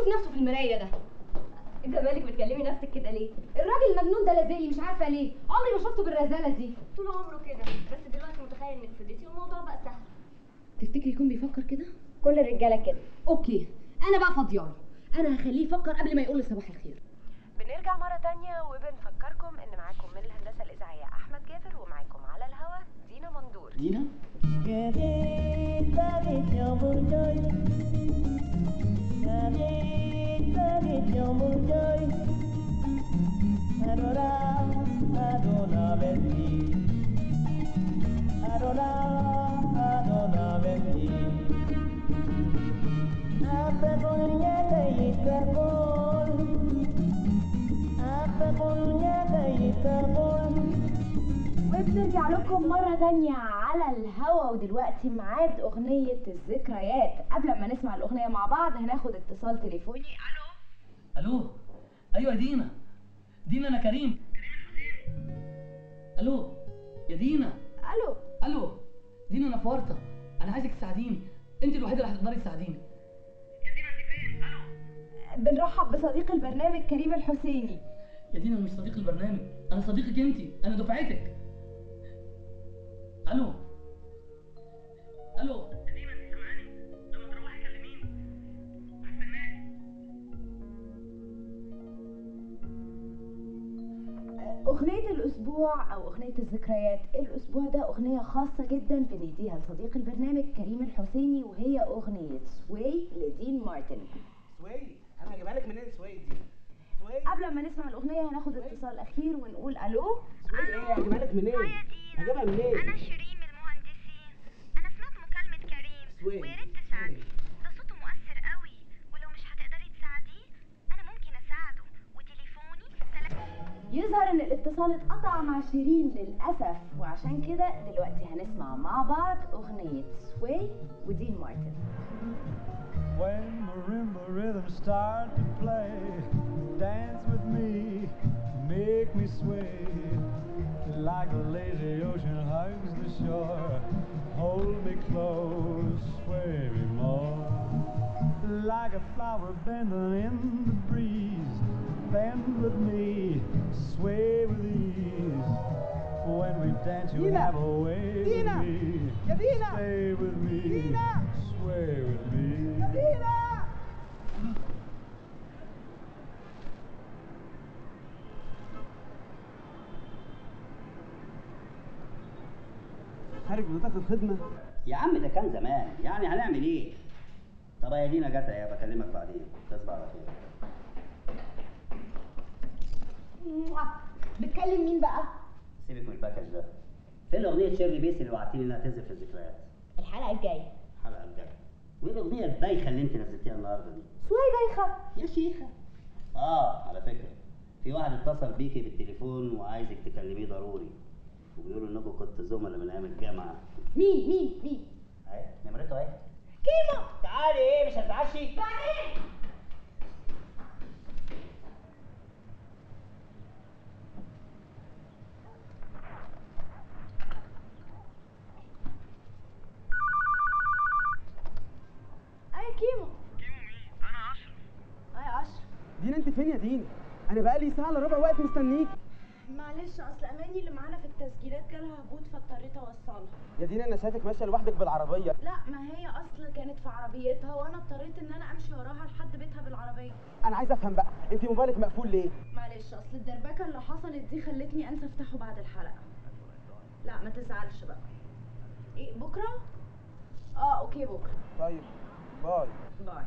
يشوف نفسه في المرايه ده. انت مالك بتكلمي نفسك كده ليه؟ الراجل المجنون ده لازقني مش عارفه ليه، عمري ما شفته بالرزاله دي. طول عمره كده، بس دلوقتي متخيل انك فضيتي والموضوع بقى سهل. تفتكري يكون بيفكر كده؟ كل الرجاله كده. اوكي، انا بقى فاضياله، انا هخليه يفكر قبل ما يقول لي صباح الخير. بنرجع مرة تانية وبنفكركم ان معاكم من الهندسة الإذاعية أحمد جابر، ومعاكم على الهوا دينا مندور. دينا؟ وبنرجع لكم مرة تانية على الهوا، ودلوقتي ميعاد أغنية الذكريات. قبل ما نسمع الأغنية مع بعض هناخد اتصال تليفوني. ألو الو، ايوه يا دينا. دينا انا كريم. الو يا دينا. الو الو دينا، انا في ورطه، انا عايزك تساعديني، انت الوحيده اللي هتقدري تساعديني. بنرحب بصديق البرنامج كريم الحسيني. يا دينا انا مش صديق البرنامج، انا صديقك انت، انا دفعتك. الو الو يا دينا، انت سامعاني؟ لما تروحي كلميني، هستناكي. أغنية الأسبوع أو أغنية الذكريات الأسبوع ده أغنية خاصة جدا بنهديها لصديق البرنامج كريم الحسيني، وهي أغنية سوي لدين مارتن. سوي؟ انا هجيبها لك منين سوي دي؟ سوي؟ قبل ما نسمع الأغنية هناخد اتصال أخير ونقول ألو. سوي ايه؟ هجيبها لك منين؟ هجيبها منين؟ انا شيرين من المهندسين. انا سمعت مكالمة كريم سوي. ويا ريت تساعدي، ده صوته مؤثر قوي، ولو مش هتقدري تساعديه انا ممكن اساعده، وتليفوني يظهر ان الاتصال اتقطع مع شيرين للأسف، وعشان كده دلوقتي هنسمع مع بعض أغنية سوي ودين مارتن. When marimba rhythms start to play, dance with me, make me sway, like a lazy ocean hugs the shore. Hold me close, sway me more, like a flower bending in the breeze. Bend with me, sway with ease. When we dance, you Dina! have a way Dina! with me. Ya Dina! Stay with me, Dina! sway with me. يا دينا! خارج بتاخد خدمة؟ يا عم ده كان زمان، يعني هنعمل ايه؟ طب يا دينا جت اهي، بكلمك بعدين، تصبح على خير. بتكلم مين بقى؟ سيبك من الباكج ده. فين اغنية شيرلي بيس اللي وعدتيني انها تنزل في الذكريات؟ الحلقة الجاية. الحلقة الجاية. وايه الاغنية البايخة اللي انت نزلتيها النهارده دي؟ سوي بايخة يا شيخة. اه على فكرة، في واحد اتصل بيكي بالتليفون وعايزك تكلميه ضروري، وبيقولوا انكم كنتوا زملاء من ايام الجامعة. مين مين مين؟ اهي نمرته اهي. كيمو. تعالي، ايه مش هتتعشي؟ بعدين. اي كيمو. كيمو مين؟ انا اشرف. اي اشرف. دينا انت فين يا دينا؟ انا بقالي ساعة الا ربع واقف مستنيك. معلش اصل اماني اللي معانا في التسجيلات جالها هبوط فاضطريت اوصلها. يا دينا انا شايفك ماشية لوحدك بالعربية. لا ما هي اصل كانت في عربيتها وانا اضطريت ان انا امشي وراها لحد بيتها بالعربيه. انا عايز افهم بقى، انت موبايلك مقفول ليه؟ معلش اصل الدربكه اللي حصلت دي خلتني انسى افتحه بعد الحلقه. لا ما تزعلش بقى. ايه بكره؟ اه اوكي بكره. طيب باي. باي.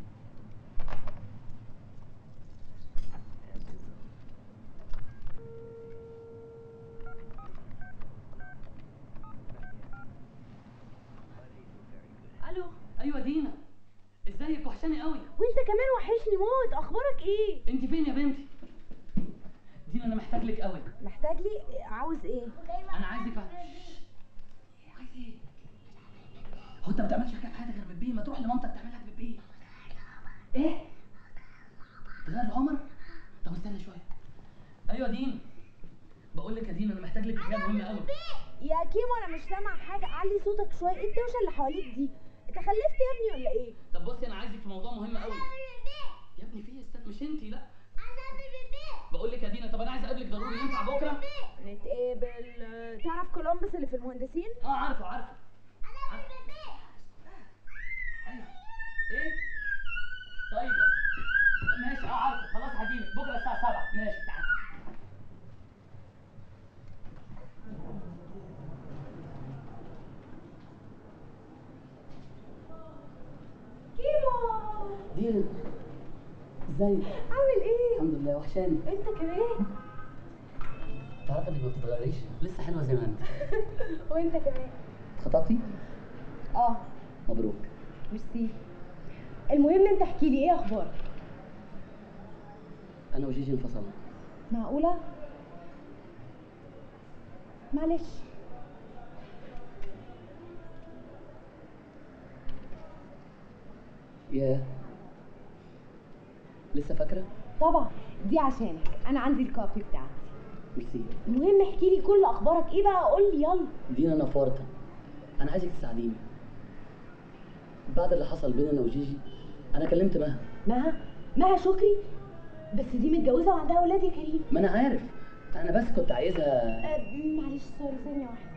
الو. ايوه دينا، ازيك؟ وحشاني قوي. وانت كمان وحشني موت، اخبارك ايه؟ انت فين يا بنتي؟ دينا انا محتاج لك قوي. محتاج لي؟ عاوز ايه؟ انا عايزك ع... عايز ايه؟ هو انت ما بتعملش حاجه في حياتك غير بتبيه؟ ما تروح لمامتك تعمل لك بتبيه. ايه؟ تغير لعمر؟ طب استنى شويه. ايوه دينا، بقول لك يا دينا انا محتاج لك حاجه مهمه قوي. يا كيمو انا مش سامع حاجه، علي صوتك شويه. ايه الدوشه اللي حواليك دي؟ انت خلفت يا ابني ولا ايه؟ طب بصي انا عايزك في موضوع مهم قوي. يا ابني في استنى، مش انت، لا بقول لك يا دينا، طب انا عايز اقابلك ضروري، ينفع بكره؟ نتقابل. تعرف كولومبس اللي في المهندسين؟ اه عارفه عارفه. ايوه ايه؟ طيب ماشي، اه عارفه، خلاص هجيلك بكره الساعه سبعة. ماشي تعالى. كيمو دينا ازيك؟ عامل ايه؟ الحمد لله، وحشاني. انت كمان. تعرفي انك ما بتتغيريش، لسه حلوه زي ما انت. وانت كمان. اتخطبتي؟ اه مبروك. ميرسي. المهم انت احكي لي ايه اخبارك؟ انا وجيجي انفصلنا. معقوله؟ معلش. ياه، لسه فاكره؟ طبعا، دي عشانك، انا عندي الكوبي بتاعتي. ميرسي. المهم احكي لي كل اخبارك ايه بقى، قول لي يلا. دينا انا فورطه، انا عايزك تساعديني. بعد اللي حصل بين انا وجيجي انا كلمت مها. مها؟ مها شكري؟ بس دي متجوزه وعندها اولاد يا كريم. ما انا عارف، انا بس كنت عايزها. أه معلش سوري، ثانيه واحده.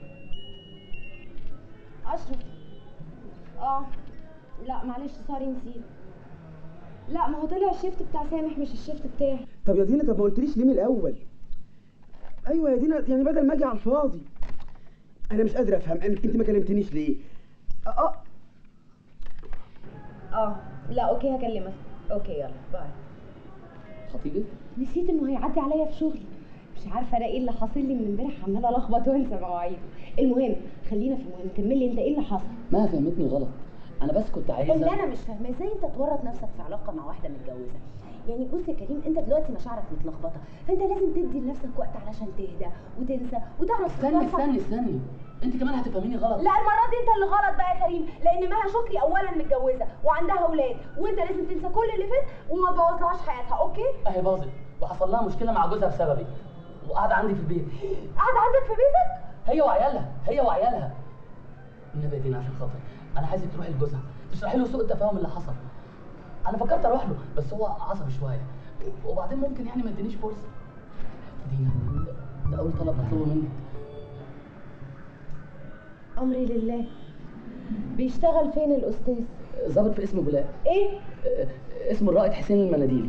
اشرف. اه لا معلش سوري نسيت. لا ما هو طلع الشيفت بتاع سامح مش الشيفت بتاعي. طب يا دينا، طب ما قلتليش ليه من الاول؟ ايوه يا دينا، يعني بدل ما اجي على الفاضي. انا مش قادر افهم انت انت ما كلمتنيش ليه؟ اه اه لا اوكي هكلمك. اوكي يلا باي. خطيبك؟ نسيت انه هيعدي عليا في شغلي. مش عارفه انا ايه اللي حاصل لي من امبارح، عماله الخبط وانسى مواعيد. المهم خلينا في المهم، كمل لي انت ايه اللي حصل. ما فهمتني غلط، انا بس كنت عايزه. اللي انا مش فاهمه ازاي انت تورط نفسك في علاقه مع واحده متجوزه. يعني بص يا كريم، انت دلوقتي مشاعرك متلخبطه، فانت لازم تدي لنفسك وقت علشان تهدى وتنسى وتعرف. استني استني استني، انت كمان هتفهميني غلط. لا المره دي انت اللي غلط بقى يا كريم، لان مها شكري اولا متجوزه وعندها اولاد، وانت لازم تنسى كل اللي فات وما تبوظلهاش حياتها. اوكي؟ اهي باظت وحصل لها مشكله مع جوزها بسببي، وقاعده عندي في البيت. قاعده عندك في بيتك؟ هي وعيالها، هي وعيالها. النبي يا دينا عشان خاطر انا عايزك تروحي لجوزها تشرحي له سوء التفاهم اللي حصل. انا فكرت اروح له بس هو عصبي شويه، وبعدين ممكن يعني ما يدينيش فرصه. دينا ده اول طلب هطلبه منك. امري لله. بيشتغل فين الاستاذ؟ ظابط في اسمه بلاء. ايه؟ اسمه الرائد حسين المناديلي.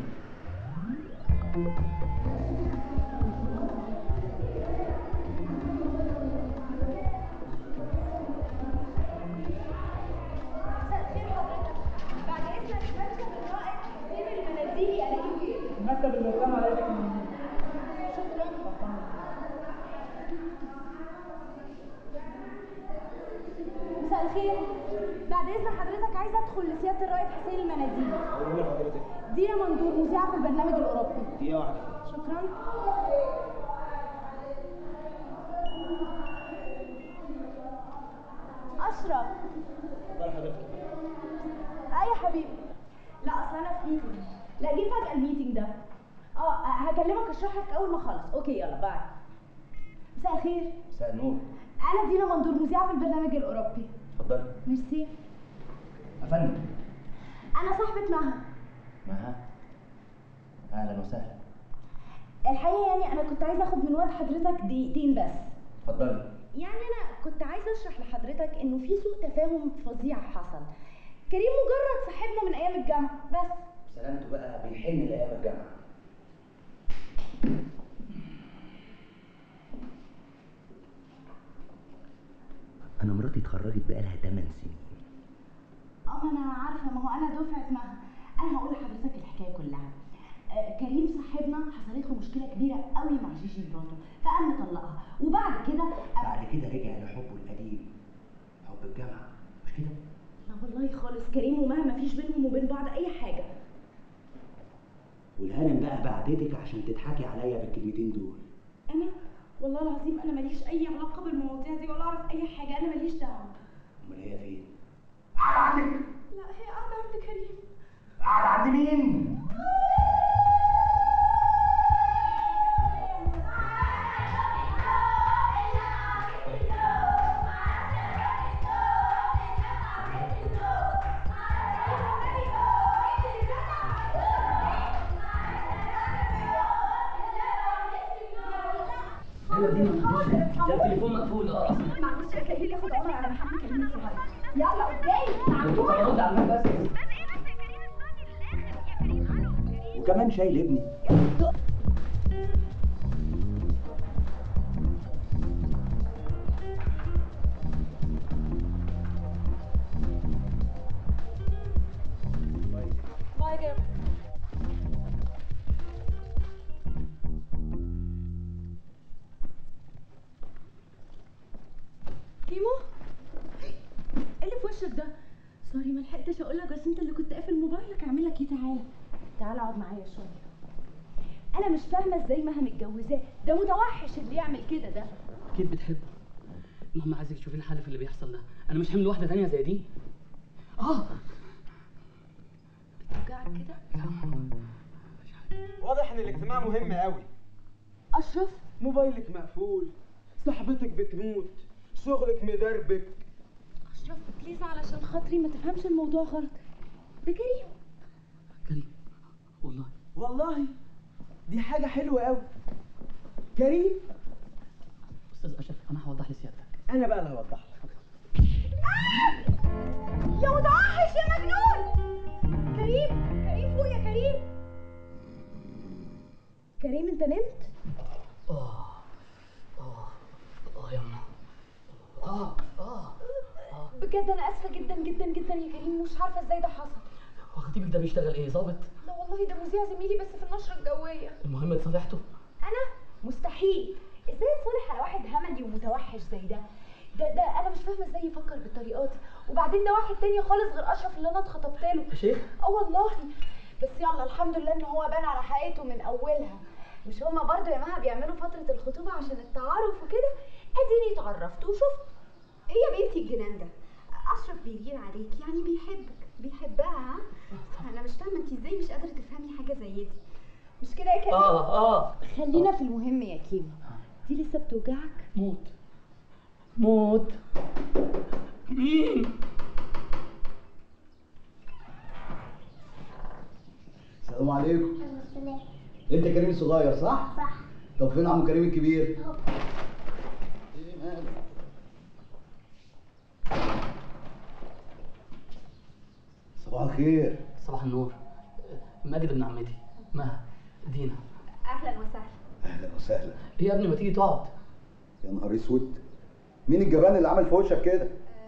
المكتب اللي قدام عليك. مساء الخير، بعد اذن حضرتك عايزه ادخل لسياده الرائد حسين المناديلي. اقول مين حضرتك؟ دينا مندور، مذيعه في البرنامج الاوروبي. دقيقه واحده. شكرا. اشرف. اتفضلي حضرتك. اي يا حبيبي. لا اصل انا في ميتنج. لا جه فجاه الميتنج ده. اه هكلمك اشرح لك اول ما اخلص. اوكي يلا باي. مساء الخير. مساء النور. انا دينا مندور، مذيعه في البرنامج الاوروبي. اتفضلي. ميرسي. يا فندم. انا صاحبه مها. مها؟ اهلا وسهلا. الحقيقه يعني انا كنت عايزه اخد من وقت حضرتك دقيقتين بس. اتفضلي. يعني انا كنت عايزه اشرح لحضرتك انه في سوء تفاهم فظيع حصل. كريم مجرد صاحبنا من ايام الجامعه بس. سلامته بقى بيحن لايام الجامعه. انا مراتي اتخرجت بقالها ثمان سنين. اه ما انا عارفه، ما هو انا دفعه مها. انا هقول لحضرتك الحكايه كلها. آه كريم صاحبنا حصلت له مشكله كبيره قوي مع جيجي مراته، فقام مطلقها، وبعد كده بعد كده رجع لحبه القديم، حب الجامعه، مش كده؟ لا والله خالص، كريم ومها مفيش بينهم وبين بعض اي حاجه. والهرم بقى بعتتك عشان تضحكي عليا بالكلمتين دول. انا والله العظيم انا ماليش اي علاقه بالمواضيع دي ولا اعرف اي حاجه، انا ماليش دعوه. امال هي فين؟ قاعده عندك. لا هي قاعده عند كريم. قاعده عند مين؟ ده التليفون مقفول اه اصلا. معلش يا كريم ياخد عمر على محمد كريم الصغير. يلا قدامي طب ارد على المكبس. وكمان شايل ابني. باي جاب. كيمو، ايه اللي في وشك ده؟ سوري ما لحقتش اقول لك، بس انت اللي كنت قافل موبايلك. اعمل لك ايه؟ تعالى تعالى اقعد معايا شويه. انا مش فاهمه ازاي مها متجوزاه، ده متوحش اللي يعمل كده ده. اكيد بتحبه. المهم عايزك تشوفي لي حل في اللي بيحصل ده، انا مش حمل واحده ثانيه زي دي. اه بتوجعك كده؟ واضح ان الاجتماع مهم قوي. اشرف، موبايلك مقفول، صاحبتك بتموت، شغلك مدربك. اشرف بليز علشان خاطري ما تفهمش الموضوع غلط. ده كريم. كريم والله. والله دي حاجه حلوه قوي. كريم. استاذ اشرف انا هوضح لسيادتك. انا بقى اللي هوضح لك. يا متوحش يا مجنون. كريم كريم فوق يا كريم. كريم انت نمت؟ اه اه اه يا ماما. اه اه بجد انا اسفه جدا جدا جدا يا كريم، مش عارفه ازاي ده حصل. هو خطيبك ده بيشتغل ايه؟ ظابط؟ لا والله ده مذيع زميلي بس في النشره الجويه. المهم اتصالحته؟ انا مستحيل. ازاي اتصالح على واحد همجي ومتوحش زي ده؟ ده ده انا مش فاهمه ازاي يفكر بالطريقه دي. وبعدين ده واحد تاني خالص غير اشرف اللي انا اتخطبت له. يا شيخ؟ اه والله. بس يلا الحمد لله ان هو بان على حقيقته من اولها. مش هما برضه يا مها بيعملوا فتره الخطوبه عشان التعارف وكده؟ اديني اتعرفت وشفت. ايه يا بنتي الجنان ده؟ اشرف بيغير عليك يعني بيحبك بيحبها. ها انا مش فاهمه انت ازاي مش قادره تفهمي حاجه زي دي. مش كده يا كريم؟ اه اه خلينا في المهم يا كيمو. دي لسه بتوجعك؟ موت موت. مين؟ السلام عليكم. السلام. انت كريم الصغير صح؟ صح. طب فين عمو كريم الكبير؟ اهو. ايه مالك؟ صباح الخير. صباح النور. ماجد ابن عمتي مها دينا. اهلا وسهلا. اهلا وسهلا. ايه يا ابني ما تيجي تقعد؟ يا نهار اسود، مين الجبان اللي عمل في وشك كده؟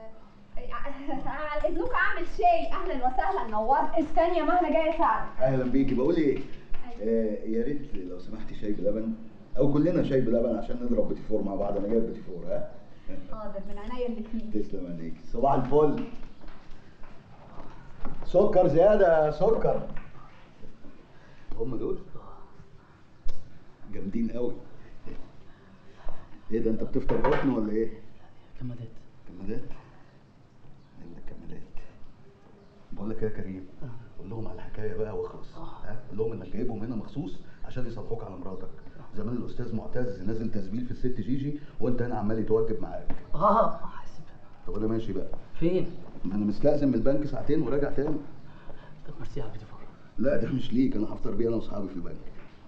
على اذنكم اعمل شاي. اهلا وسهلا نورت. استني يا مها انا جايه اساعدك. اهلا بيكي. بقول ايه؟ آه يا ريت لو سمحتي شاي بلبن او كلنا شاي بلبن عشان نضرب بيتي فور مع بعض. انا جايب بيتي فور. ها حاضر من عينيا الاثنين. تسلم عليك. صباح الفل. سكر زياده سكر. هم دول جامدين قوي. ايه ده انت بتفطر قطن ولا ايه؟ كمادات. كمادات؟ ايه اللي كمادات؟ بقول لك ايه يا كريم؟ قول لهم على الحكايه بقى واخلص. ها قول لهم انك جايبهم هنا مخصوص عشان يصالحوك على مراتك. زمان الاستاذ معتز نازل تسبيل في الست جيجي وانت هنا عمال يتوجب معاك. اه حاسب. طب انا ماشي بقى. فين؟ ما انا مستأذن من البنك ساعتين وراجع تاني. طب ميرسي على البيتي فور. لا ده مش ليك، انا هفطر بيه انا واصحابي في البنك.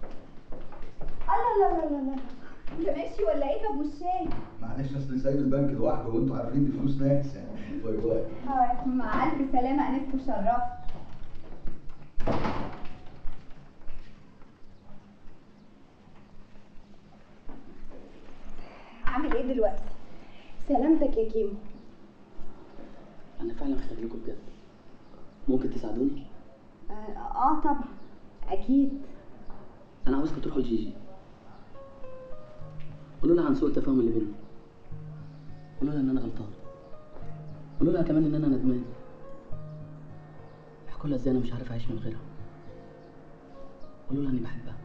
لا لا لا لا لا انت ماشي ولا ايه؟ طب والشاي؟ معلش اصل سايب البنك لوحده وانتوا عارفين دي فلوس ناس. باي باي. اه مع الف سلامه انست وشرفت. عامل ايه دلوقتي؟ سلامتك يا كيمو. انا فعلا محتاج لكم بجد. ممكن تساعدوني؟ اه, آه طبعا اكيد. انا عاوزكم تروحوا لجيجي. قولوا لها عن سوء التفاهم اللي بيننا. قولوا لها ان انا غلطان. قولوا لها كمان ان انا ندمان. احكوا لها ازاي انا مش عارف اعيش من غيرها. قولوا لها اني بحبها.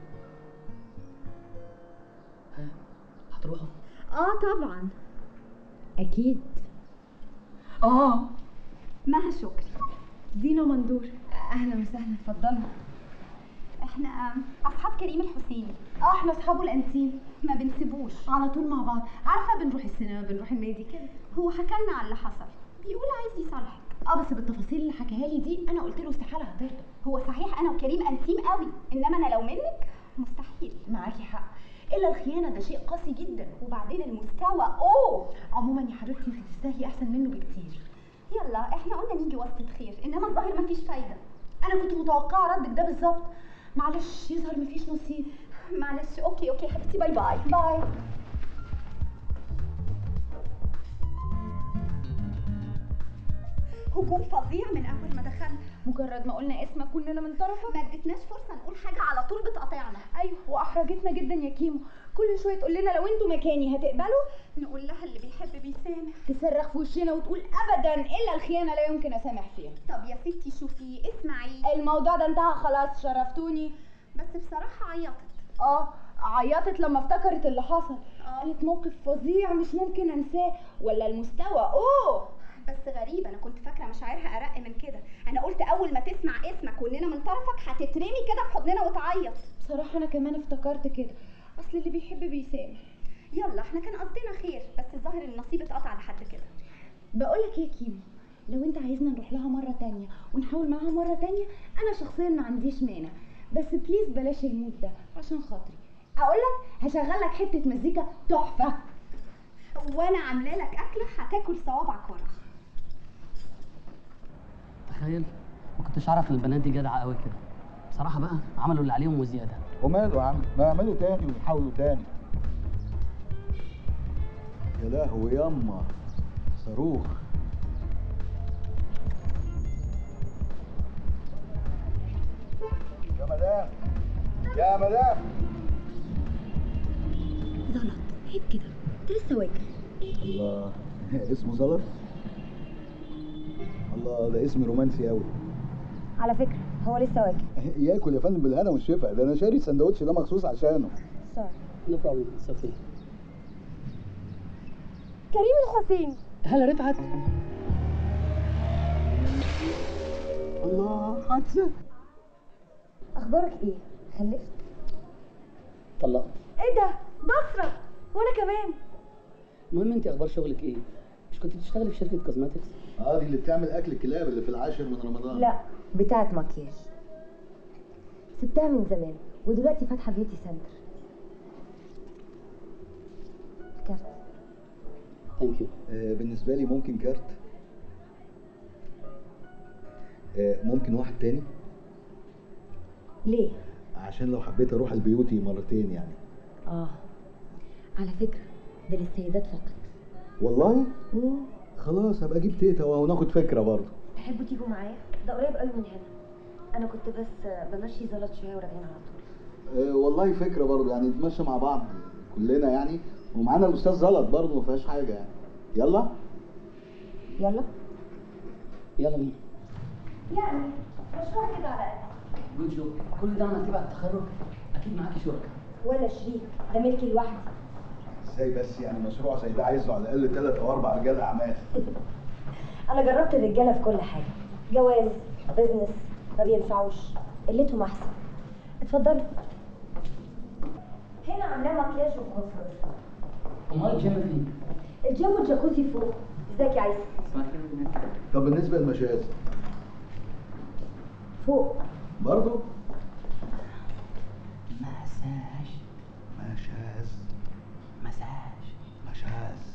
ها هتروحوا؟ اه طبعا اكيد. اه مها شكري. دينا مندور. اهلا وسهلا اتفضلوا. احنا اصحاب كريم الحسيني. اه احنا اصحابه الانتيم، ما بنسيبوش على طول مع بعض. عارفه بنروح السينما بنروح النادي كده. هو حكى لنا على اللي حصل، بيقول عايز يصالحك. اه بس بالتفاصيل اللي حكاها لي دي انا قلت له استحاله هترضى. هو صحيح انا وكريم انتيم قوي، انما انا لو منك مستحيل. معاكي حق، الا الخيانه ده شيء قاسي جدا. وبعدين وبعدين المستوى اوه. عموما يا حبيبتي انت تستاهلي احسن منه بكتير. يلا احنا قلنا نيجي وسط خير، انما الظاهر مفيش فايده. انا كنت متوقعه ردك ده بالظبط. معلش يظهر مفيش نصيب. معلش اوكي اوكي حبيبتي، باي باي باي. هجوم فظيع من اول ما دخلنا. مجرد ما قلنا اسمك كلنا من طرفك ما ادتناش فرصه نقول حاجه على طول بتقاطعنا. ايوه واحرجتنا جدا يا كيمو، كل شويه تقول لنا لو انتوا مكاني هتقبلوا. نقول لها اللي بيحب بيسامح. تصرخ في وشنا وتقول ابدا الا الخيانه لا يمكن اسامح فيها. طب يا ستي شوفي اسمعي، الموضوع ده انتهى خلاص، شرفتوني. بس بصراحه عيطت. اه عيطت لما افتكرت اللي حصل. قالت موقف فظيع مش ممكن انساه، ولا المستوى اوه. بس غريب، انا كنت فاكره مشاعرها ارق من كده. انا قلت اول ما تسمع اسمك واننا من طرفك هتترمي كده في حضننا وتعيط. بصراحه انا كمان افتكرت كده، اصل اللي بيحب بيسامح. يلا احنا كان قصدنا خير، بس الظاهر النصيب اتقطع لحد كده. بقول لك ايه يا كيمو، لو انت عايزنا نروح لها مره تانية ونحاول معاها مره تانية، انا شخصيا ما عنديش مانع، بس بليز بلاش المود ده عشان خاطري. اقول لك هشغل لك حته مزيكا تحفه، وانا عامله لك اكله هتاكل صوابعك وراها. تخيل ما كنتش اعرف ان البنات دي جدعه قوي كده. بصراحه بقى عملوا اللي عليهم وزياده. وماله يا عم، ما يعملوا تاني ويحاولوا تاني. يا لهوي ياما صاروخ. يا مدام يا مدام. زلط عيب كده، انت لسه واكل. الله اسمه زلط. الله ده اسم رومانسي قوي. على فكره هو لسه واكل. ياكل يا فندم بالهنا والشفا، ده انا شاري السندوتش ده مخصوص عشانه. سوري. نو بروبلم صفي. كريم الحسين. هلا رفعت. الله حادثه. اخبارك ايه؟ خلفت؟ طلقت. ايه ده؟ بصرة وانا كمان. المهم انت اخبار شغلك ايه؟ مش كنت بتشتغلي في شركه كوزماتكس؟ اه دي اللي بتعمل اكل الكلاب اللي في العاشر من رمضان. لا بتاعت مكياج، سبتها من زمان ودلوقتي فاتحه بيوتي سنتر. كارت. ثانك يو. آه بالنسبه لي ممكن كارت. آه ممكن واحد تاني. ليه؟ عشان لو حبيت اروح البيوتي مرتين يعني. اه على فكره ده للسيدات فقط. والله؟ مم. خلاص هبقى اجيب تيتا وناخد فكره برضه. تحبوا تيجوا معايا؟ ده قريب قوي من هنا. انا كنت بس بمشي زلط شويه وراجعين على طول. أه والله فكره برضه، يعني نتمشى مع بعض كلنا يعني، ومعانا الاستاذ زلط برضه ما فيهاش حاجه يعني. يلا يلا يلا بينا. يعني مشروع كده على قد. جود جوب. كل ده عملتيه بعد التخرج؟ اكيد معاكي شركه. ولا شريك، ده ملكي لوحدي. ازاي بس يعني مشروع زي ده عايزه على الاقل ثلاث او اربع رجال اعمال. انا جربت الرجاله في كل حاجه، جواز بزنس ما بينفعوش، قلتهم احسن. اتفضلي. هنا عاملاه مكياج وكوافير. امال الجيم فين؟ الجيم والجاكوزي فوق. ازيك يا عايزه؟ طب بالنسبه للمشاز؟ فوق برضه؟ مساج. مشاز. مساج. مشاز.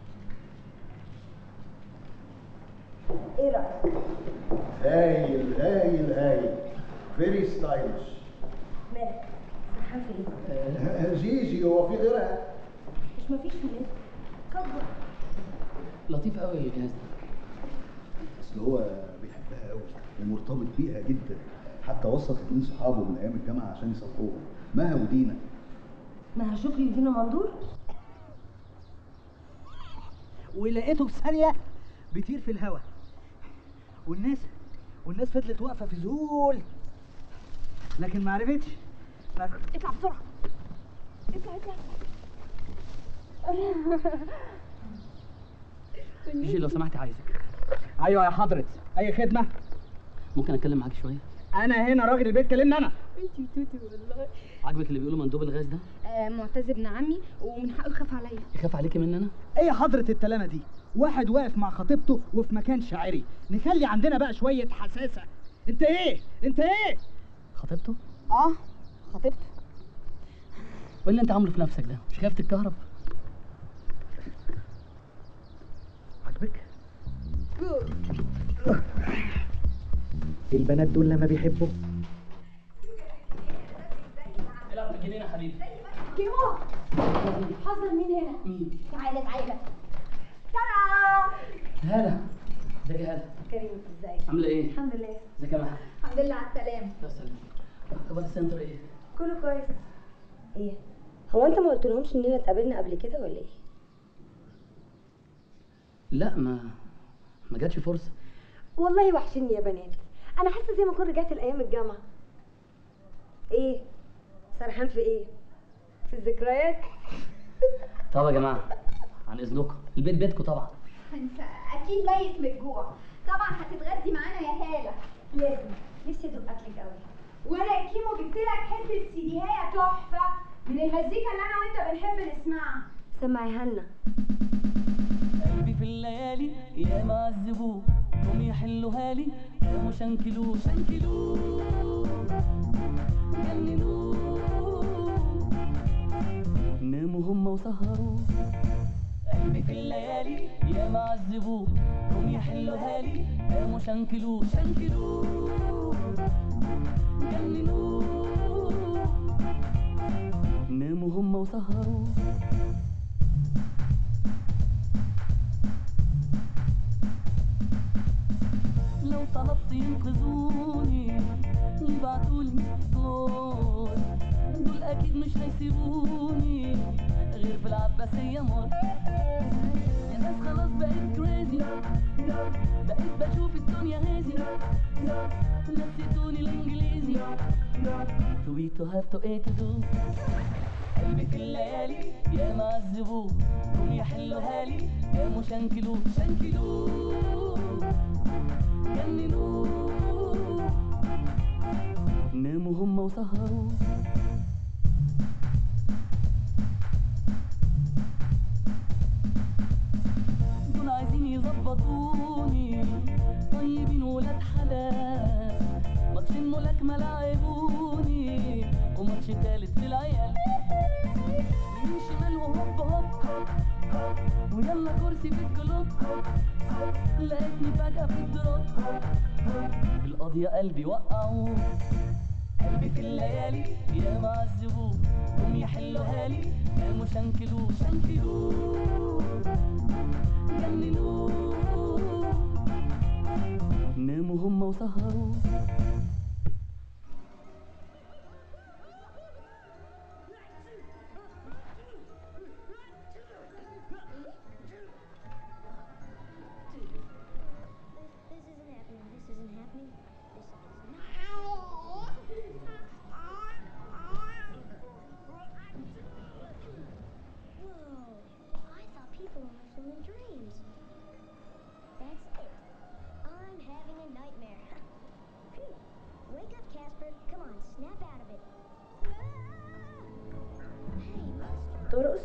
ايه رايك؟ هايل هايل هايل. فيري ستايلش. مالك؟ سرحان في ايه؟ جيجي هو في غيرها؟ مش مفيش ولاد. كبر. لطيف قوي الجهاز ده. اصل هو بيحبها قوي ومرتبط بيها جدا، حتى وسط اتنين صحابه من ايام الجامعه عشان يصالحوها، مها ودينا. مها شكري ودينا مندور. ولقيته في ثانيه بيطير في الهواء، والناس والناس فضلت واقفه في ذهول، لكن ما عرفتش. اطلع بسرعه. اطلع اطلع. جيجي لو سمحتي عايزك. ايوه يا حضرة، اي خدمه؟ ممكن اتكلم معاك شويه؟ انا هنا راجل البيت، كلمني انا. انتي توتي والله. عاجبك اللي بيقولوا مندوب الغاز ده؟ آه معتز ابن عمي ومن حقه يخاف عليا. يخاف عليكي مني انا؟ ايه يا حضرة التلامه دي؟ واحد واقف مع خطيبته وفي مكان شاعري، نخلي عندنا بقى شويه حساسه. انت ايه؟ انت ايه؟ خطيبته؟ اه خطيبته. وايه اللي انت عامله في نفسك ده؟ مش خايف تتكهرب؟ البنات دول لما بيحبوا العب في الجنينه يا حبيبي. كيمو حذر مين هنا؟ مين؟ تعالى تعالى ترى هلا ازيك يا هلا؟ كريم ازيك؟ عامله ايه؟ الحمد لله. ازيك يا محمد؟ الحمد لله على السلامة. يا سلام. اخبار السنتر ايه؟ كله كويس. ايه هو انت ما قلتلهمش اننا اتقابلنا قبل كده ولا ايه؟ لا ما ما جاتش فرصه. والله وحشني يا بنات، انا حاسه زي ما كنت رجعت لايام الجامعه. ايه سرحان في ايه؟ في الذكريات؟ طب يا جماعه عن اذنكم البيت بيتكم طبعا. انت اكيد ميت من الجوع. طبعا هتتغدي معانا يا هاله. لازم، نفسي ادوق اكلك قوي. وانا يا كيمو جبت لك حته سيديهايه تحفه من المزيكا اللي انا وانت بنحب نسمعها. سمعيها لنا. قلبي في الليالي يا ما عذبوه هم يحلوها لي يا ما شنكلوه شنكلوه جننوه ناموا هم وسهروا. قلبي في الليالي يا ما عذبوه هم يحلوها لي يا ما شنكلوه شنكلوه جننوه ناموا هم وسهروا. لو طلبت ينقذوني يبعتولي دول دول اكيد مش هيسيبوني غير في العباسية مول. يا ناس خلاص بقيت كريزي بقيت بشوف الدنيا هازي نسيتوني الانجليزي to be to have to a to do. قلبي في الليالي يا ما عذبوه هم يحلوها لي يا مو شنكلوه شنكلوه جننوه ناموا هم وسهروا. دول عايزين يظبطوني طيبين ولاد حلال ماتشين ملاكمة لعبوني وماتش تالت للعيال يمين شمال وهوب هوب ويلا كرسي في الكلوب لقيتني فجأة في الدروب القضية قلبي وقعوه. قلبي في الليالي يا ما عذبوه هم يحلوها لي يا مو شنكلوه شنكلوه جننوه ناموا هم وسهروا. ترقص؟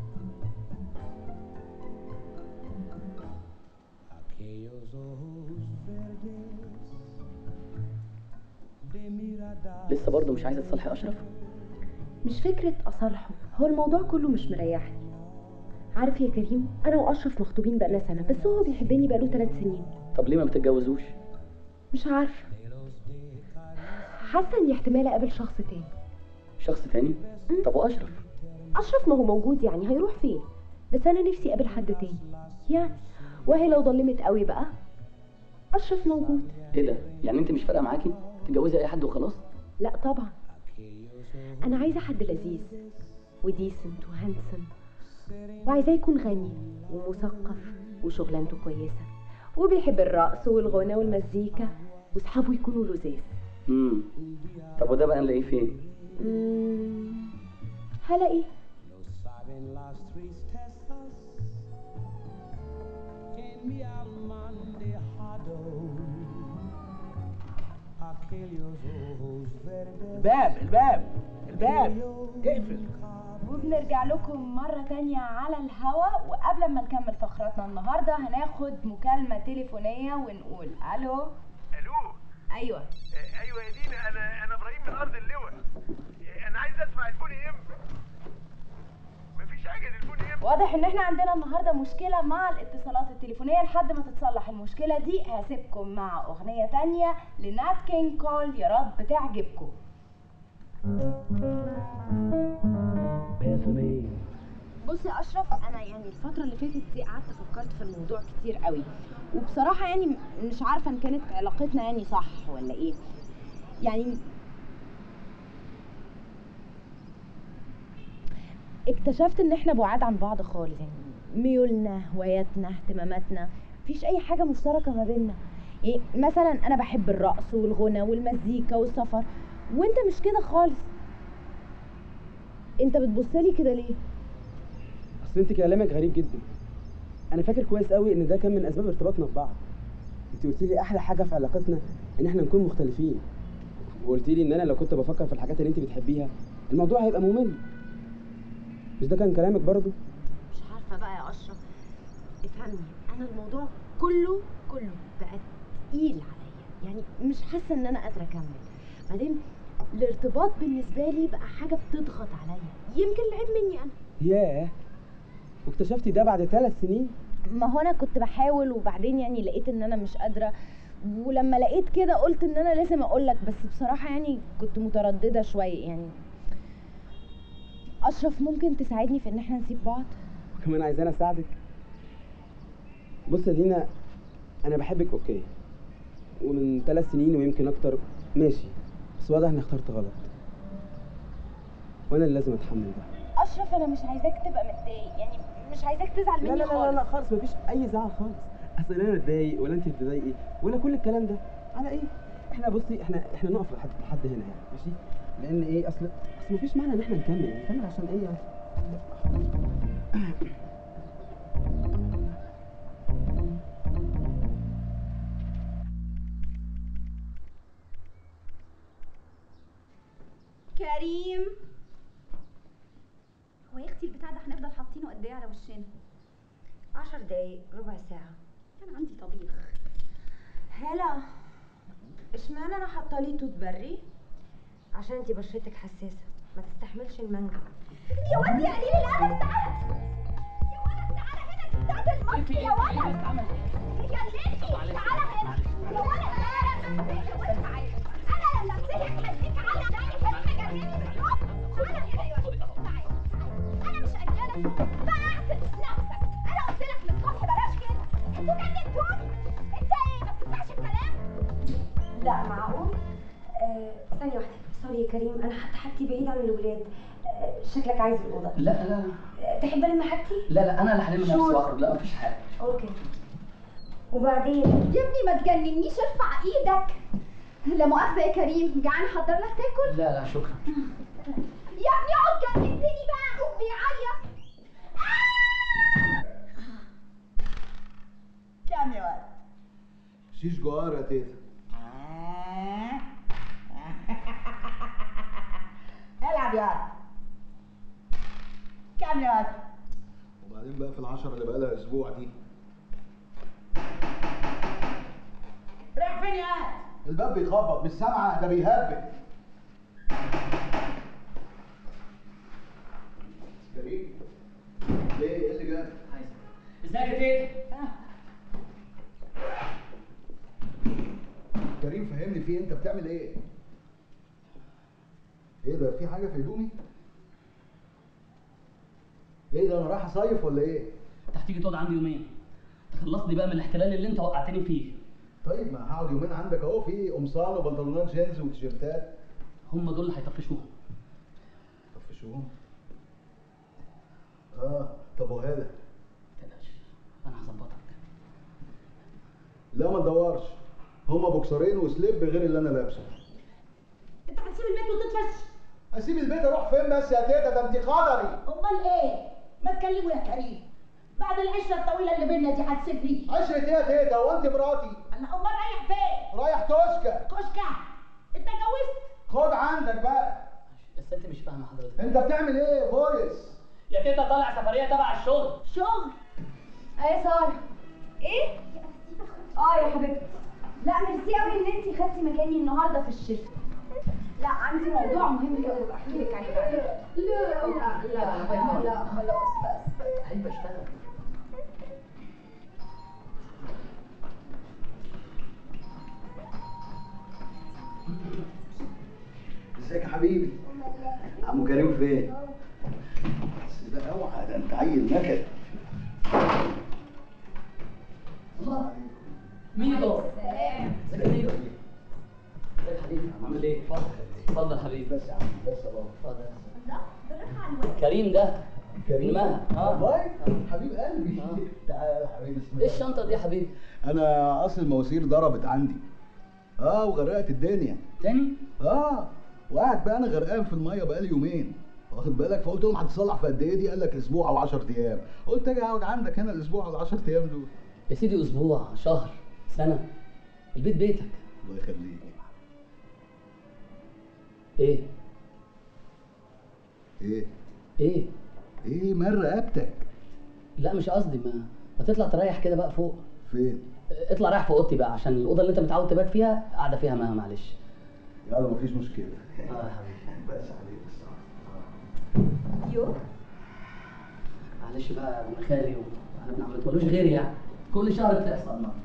لسه برضه مش عايزه تصالحي اشرف؟ مش فكرة أصالحه، هو الموضوع كله مش مريحني. عارف يا كريم أنا وأشرف مخطوبين بقالنا سنة بس هو بيحبني بقاله ثلاث سنين. طب ليه ما بتتجوزوش؟ مش عارفة، حاسة إني احتمال أقابل شخص تاني. شخص تاني؟ طب وأشرف؟ أشرف ما هو موجود يعني هيروح فين؟ بس أنا نفسي أقابل حد تاني يعني، وهي لو ضلمت قوي بقى أشرف موجود. إيه ده؟ يعني أنت مش فارقة معاكي؟ تتجوزي أي حد وخلاص؟ لا طبعا، أنا عايزة حد لذيذ وديسنت وهانسم، وعايزاه يكون غني ومثقف وشغلانته كويسة وبيحب الرقص والغنى والمزيكا واصحابه يكونوا لذاذ. امم طب وده بقى نلاقيه فين؟ امم هلاقيه. الباب الباب الباب اقفل. وبنرجع لكم مرة تانية على الهوا، وقبل ما نكمل فقراتنا النهاردة هناخد مكالمة تليفونية ونقول ألو. ألو. أيوة. آه أيوة يا دينا، أنا أنا إبراهيم من أرض اللواء. آه أنا عايز أسمع البوني إم. مفيش واضح ان احنا عندنا النهارده مشكله مع الاتصالات التليفونيه. لحد ما تتصلح المشكله دي هسيبكم مع اغنيه تانية لنات كينج كول، يا رب تعجبكم. بص يا اشرف، انا يعني الفتره اللي فاتت دي قعدت فكرت في الموضوع كتير قوي، وبصراحه يعني مش عارفه ان كانت علاقتنا يعني صح ولا ايه. يعني اكتشفت ان احنا بعاد عن بعض خالص، يعني ميولنا، هواياتنا، اهتماماتنا، مفيش اي حاجه مشتركه ما بيننا. يعني مثلا انا بحب الرقص والغنى والمزيكا والسفر، وانت مش كده خالص. انت بتبصلي كده ليه؟ اصل انت كلامك غريب جدا. انا فاكر كويس قوي ان ده كان من اسباب ارتباطنا ببعض. انت قلتي لي احلى حاجه في علاقتنا ان احنا نكون مختلفين، وقلتي لي ان انا لو كنت بفكر في الحاجات اللي انت بتحبيها الموضوع هيبقى ممل. مش ده كان كلامك برضو؟ مش عارفه بقى يا اشرف، افهمني، انا الموضوع كله كله بقى تقيل عليا، يعني مش حاسه ان انا قادره اكمل. بعدين الارتباط بالنسبه لي بقى حاجه بتضغط عليا، يمكن العيب مني انا. ياه، واكتشفتي ده بعد ثلاث سنين؟ ما هو انا كنت بحاول، وبعدين يعني لقيت ان انا مش قادره، ولما لقيت كده قلت ان انا لازم اقول لك، بس بصراحه يعني كنت متردده شويه. يعني اشرف، ممكن تساعدني في ان احنا نسيب بعض؟ كمان عايزاني اساعدك؟ بص يا دينا، انا بحبك اوكي، ومن ثلاث سنين ويمكن اكتر ماشي، بس واضح اني اخترت غلط، وانا اللي لازم اتحمل ده. اشرف، انا مش عايزاك تبقى متضايق، يعني مش عايزاك تزعل مني. لا لا خالص. لا لا خالص، مفيش اي زعل خالص. اصل انا اتضايق ولا انت تتضايقي ولا كل الكلام ده على ايه؟ احنا بصي، احنا احنا نقف لحد لحد هنا يعني، ماشي؟ لان ايه، اصل اصل مفيش معنى ان احنا نكمل، يعني نكمل عشان ايه يعني؟ كريم، هو يا اختي البتاع ده هنفضل حاطينه قد ايه على وشنا؟ عشر دقايق، ربع ساعة. كان عندي طبيخ. هلا، اشمعنى انا حاطه ليه توت بري؟ عشان انتي بشرتك حساسة، ما تستحملش المانجا. يا واد يا قليل الادب، تعالى يا ولد، تعالى هنا، دي بتاعت المصر يا ولد. يا ليلتي تعالى هنا يا ولد، تعالى يا ولد، تعالى. انا لما امسكك هديك على داني كريمه جنني بالحب. تعالى هنا يا ولد، تعالى. انا مش قايله لك بقى احسن نفسك، انا قلت لك من الصبح بلاش كده. انتوا جننتوني. انت ايه، ما بتسمعش الكلام؟ لا معقول؟ آه، ثانية واحدة، سوري يا كريم، أنا حتى حاجتي بعيد عن الولاد. آه، شكلك عايز الأوضة. لا لا آه، تحب ألم حاجتي؟ لا لا، انا اللي هلم نفسي شور. واخرج. لا مفيش حاجه. أوكي. وبعدين؟ يا ابني ما تجننيش، ارفع ايدك. لا مؤاخذة يا كريم، جعان احضر لك تاكل؟ لا لا شكرا. يا ابني اقعد، جننتني بقى، اخوك بيعيط. كام يا ولد؟ شيش جوار يا تيتا. العب يا ولد. كام يا ولد؟ وبعدين بقى في العشرة اللي بقى لها اسبوع دي. رايح فين يا ولد؟ الباب بيخبط، مش سامعة، ده بيهبل. كريم، ليه؟ ايه اللي جاب؟ ازيك يا تيتا؟ كريم فهمني، في انت بتعمل ايه؟ ايه ده، في حاجة في هدومي؟ ايه ده، انا رايح اصيف ولا ايه؟ انت هتيجي تقعد عندي يومين، تخلصني بقى من الاحتلال اللي انت وقعتني فيه. طيب ما هقعد يومين عندك اهو، في قمصان وبنطلونات جينز وتيشيرتات. هم دول اللي هيطفشوهم. طفشوهم؟ اه، طب وهذا؟ متقلقش، انا هظبطك. لا ما تدورش، هما بوكسرين وسليب غير اللي انا لابسه. أنت هتسيب البيت وتطفش؟ اسيب البيت اروح فين بس يا تيتا، ده انت قدري. أمال إيه؟ ما تكلموا يا كريم. بعد العشرة الطويلة اللي بينا دي هتسيبني؟ عشرة ايه يا تيتا، هو انت مراتي؟ أنا أمال رايح فين؟ رايح توشكا. كشكة؟ أنت اتجوزت؟ خد عندك بقى. بس انت مش فاهمه حضرتك. انت بتعمل ايه فويس؟ يا تيتا طالع سفريه تبع الشغل. شغل؟ ايه سارة؟ ايه؟ اه يا حبيبتي. لا ميرسي قوي ان انتي خدتي مكاني النهارده في الشفت. لا عندي موضوع مهم كده ببقى احكي لك عليه بعدين. لا لا لا لا خلاص بس احب اشتغل. ازيك يا حبيبي؟ عمو كريم فين؟ بس ده اوعى، ده انت عيل نكد. الله مين ده؟ سلام. ازيك يا نيجو؟ ازيك يا حبيبي؟ عامل ايه؟ اتفضل اتفضل حبيبي. بس يا عم بس يا بابا. اتفضل. ده بالراحه على الواد. كريم ده كريم؟ مها اه والله حبيب قلبي. تعالى يا حبيبي. ايه الشنطه دي يا حبيبي؟ انا اصل المواسير ضربت عندي. اه وغرقت الدنيا. تاني؟ اه وقاعد بقى انا غرقان في الميه بقالي يومين، واخد بالك؟ فقلت لهم هتصلح في قد ايه دي؟ قال لك اسبوع او عشرة ايام. قلت اجي اقعد عندك هنا الاسبوع او عشرة ايام دول. يا سيدي اسبوع، شهر، سنه، البيت بيتك. الله يخليك. ايه؟ ايه؟ ايه؟ ايه مال رقبتك؟ لا مش قصدي، ما ما تطلع تريح كده بقى فوق. فين؟ اطلع رايح في اوضتي بقى، عشان الاوضه اللي انت متعود تبات فيها قاعده فيها مها، معلش. يلا مفيش مشكله. اه يا حبيبي. بس عليك الصراحه. يو معلش بقى ابن خالي واحنا بنعمل ملوش غيري يعني، كل شهر بتحصل مره.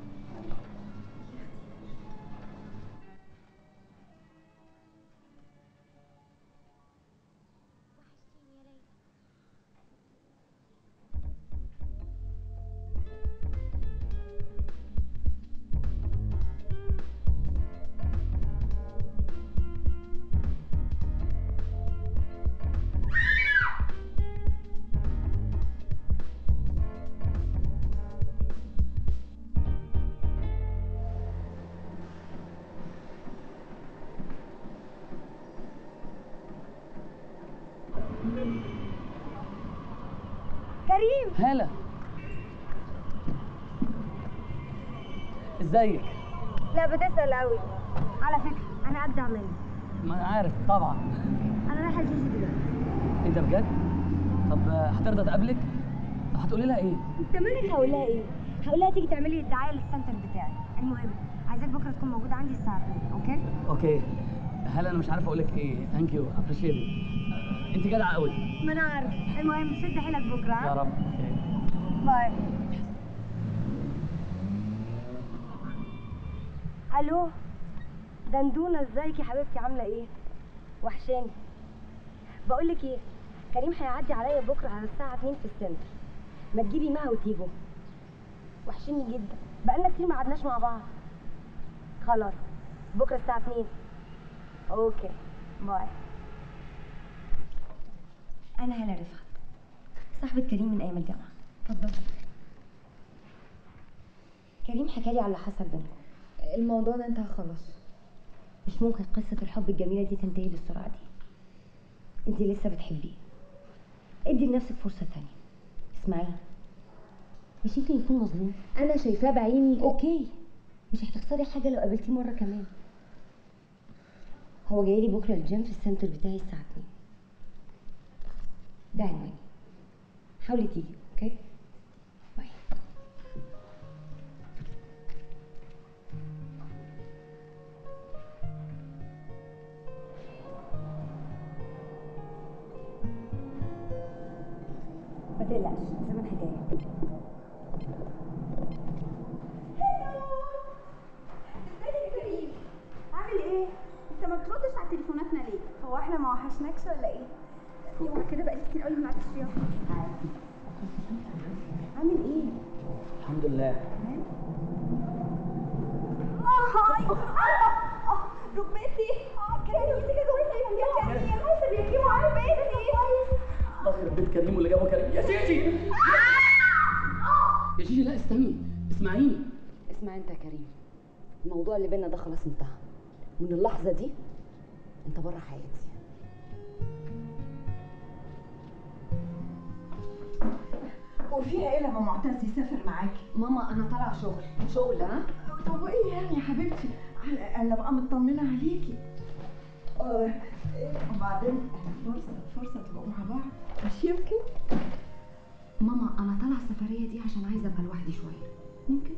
كريم هلا ازيك؟ لا بتسأل قوي. على فكرة أنا أجدع منك. ما انا عارف طبعا. أنا رايحة لجيجي دلوقتي. انت بجد؟ طب هترضى تقابلك؟ طب هتقولي لها ايه؟ أنت مالك؟ هقول لها إيه؟ هقول لها تيجي تعملي لي الدعاية للسنتر بتاعي. المهم عايزاك بكرة تكون موجودة عندي الساعة اتنين، أوكي؟ اوكي. هلا انا مش عارف اقول لك ايه. ثانك يو ابريشيت انت جدعه قوي. ما أنا عارف. المهم شد حيلك بكرة. ها؟ يا رب. اوكي باي. الو دندونه، ازيك يا حبيبتي؟ عامله ايه؟ وحشاني. بقول لك ايه، كريم هيعدي عليا بكره على الساعه اتنين في السنتر، ما تجيبي مها وتيجوا. وحشني جدا، بقالنا كتير ما قعدناش مع بعض. خلاص بكره الساعه اتنين. اوكي باي. انا هلا رفعت، صاحبه كريم من ايام الجامعه. اتفضلي. كريم حكى لي على اللي حصل بينكم. الموضوع ده انتهى خلاص. مش ممكن قصة الحب الجميلة دي تنتهي بالسرعة دي. انتي لسه بتحبيه. ادي لنفسك فرصة تانية. اسمعي، مش يمكن يكون مظلوم؟ انا شايفاه بعيني. اوكي، مش هتخسري حاجة لو قابلتيه مرة كمان. هو جاي لي بكرة الجيم في السنتر بتاعي الساعة اتنين. ده عنواني. حاولي تيجي، اوكي؟ باي. ما تقلقش، زمانها جايه. ازيك يا كريم؟ عامل ايه؟ انت ما بتردش على تليفوناتنا ليه؟ هو احنا ما وحشناكش ولا ايه؟ يوم كده بقالي كتير قوي ما قعدتش فيها. عامل ايه؟ الحمد لله. اه هاي اه ركبتي. اه كريم مسك ركبتي يا كريم. حاسب يا كريم على ركبتي. الله يخرب بيت كريم واللي جابه كريم. يا جيجي يا جيجي لا استني، اسمعيني. اسمع انت يا كريم، الموضوع اللي بينا ده خلاص انتهى. من اللحظة دي انت بره حياتي. وفيها ايه لما معتز يسافر معاكي؟ ماما انا طالعة شغل. شغل ها؟ طب وايه يعني يا حبيبتي؟ على الاقل ابقى مطمنه عليكي. آه، وبعدين فرصه فرصه تبقوا مع بعض، مش يمكن؟ ماما انا طالعة السفرية دي عشان عايزة ابقى لوحدي شوية، ممكن؟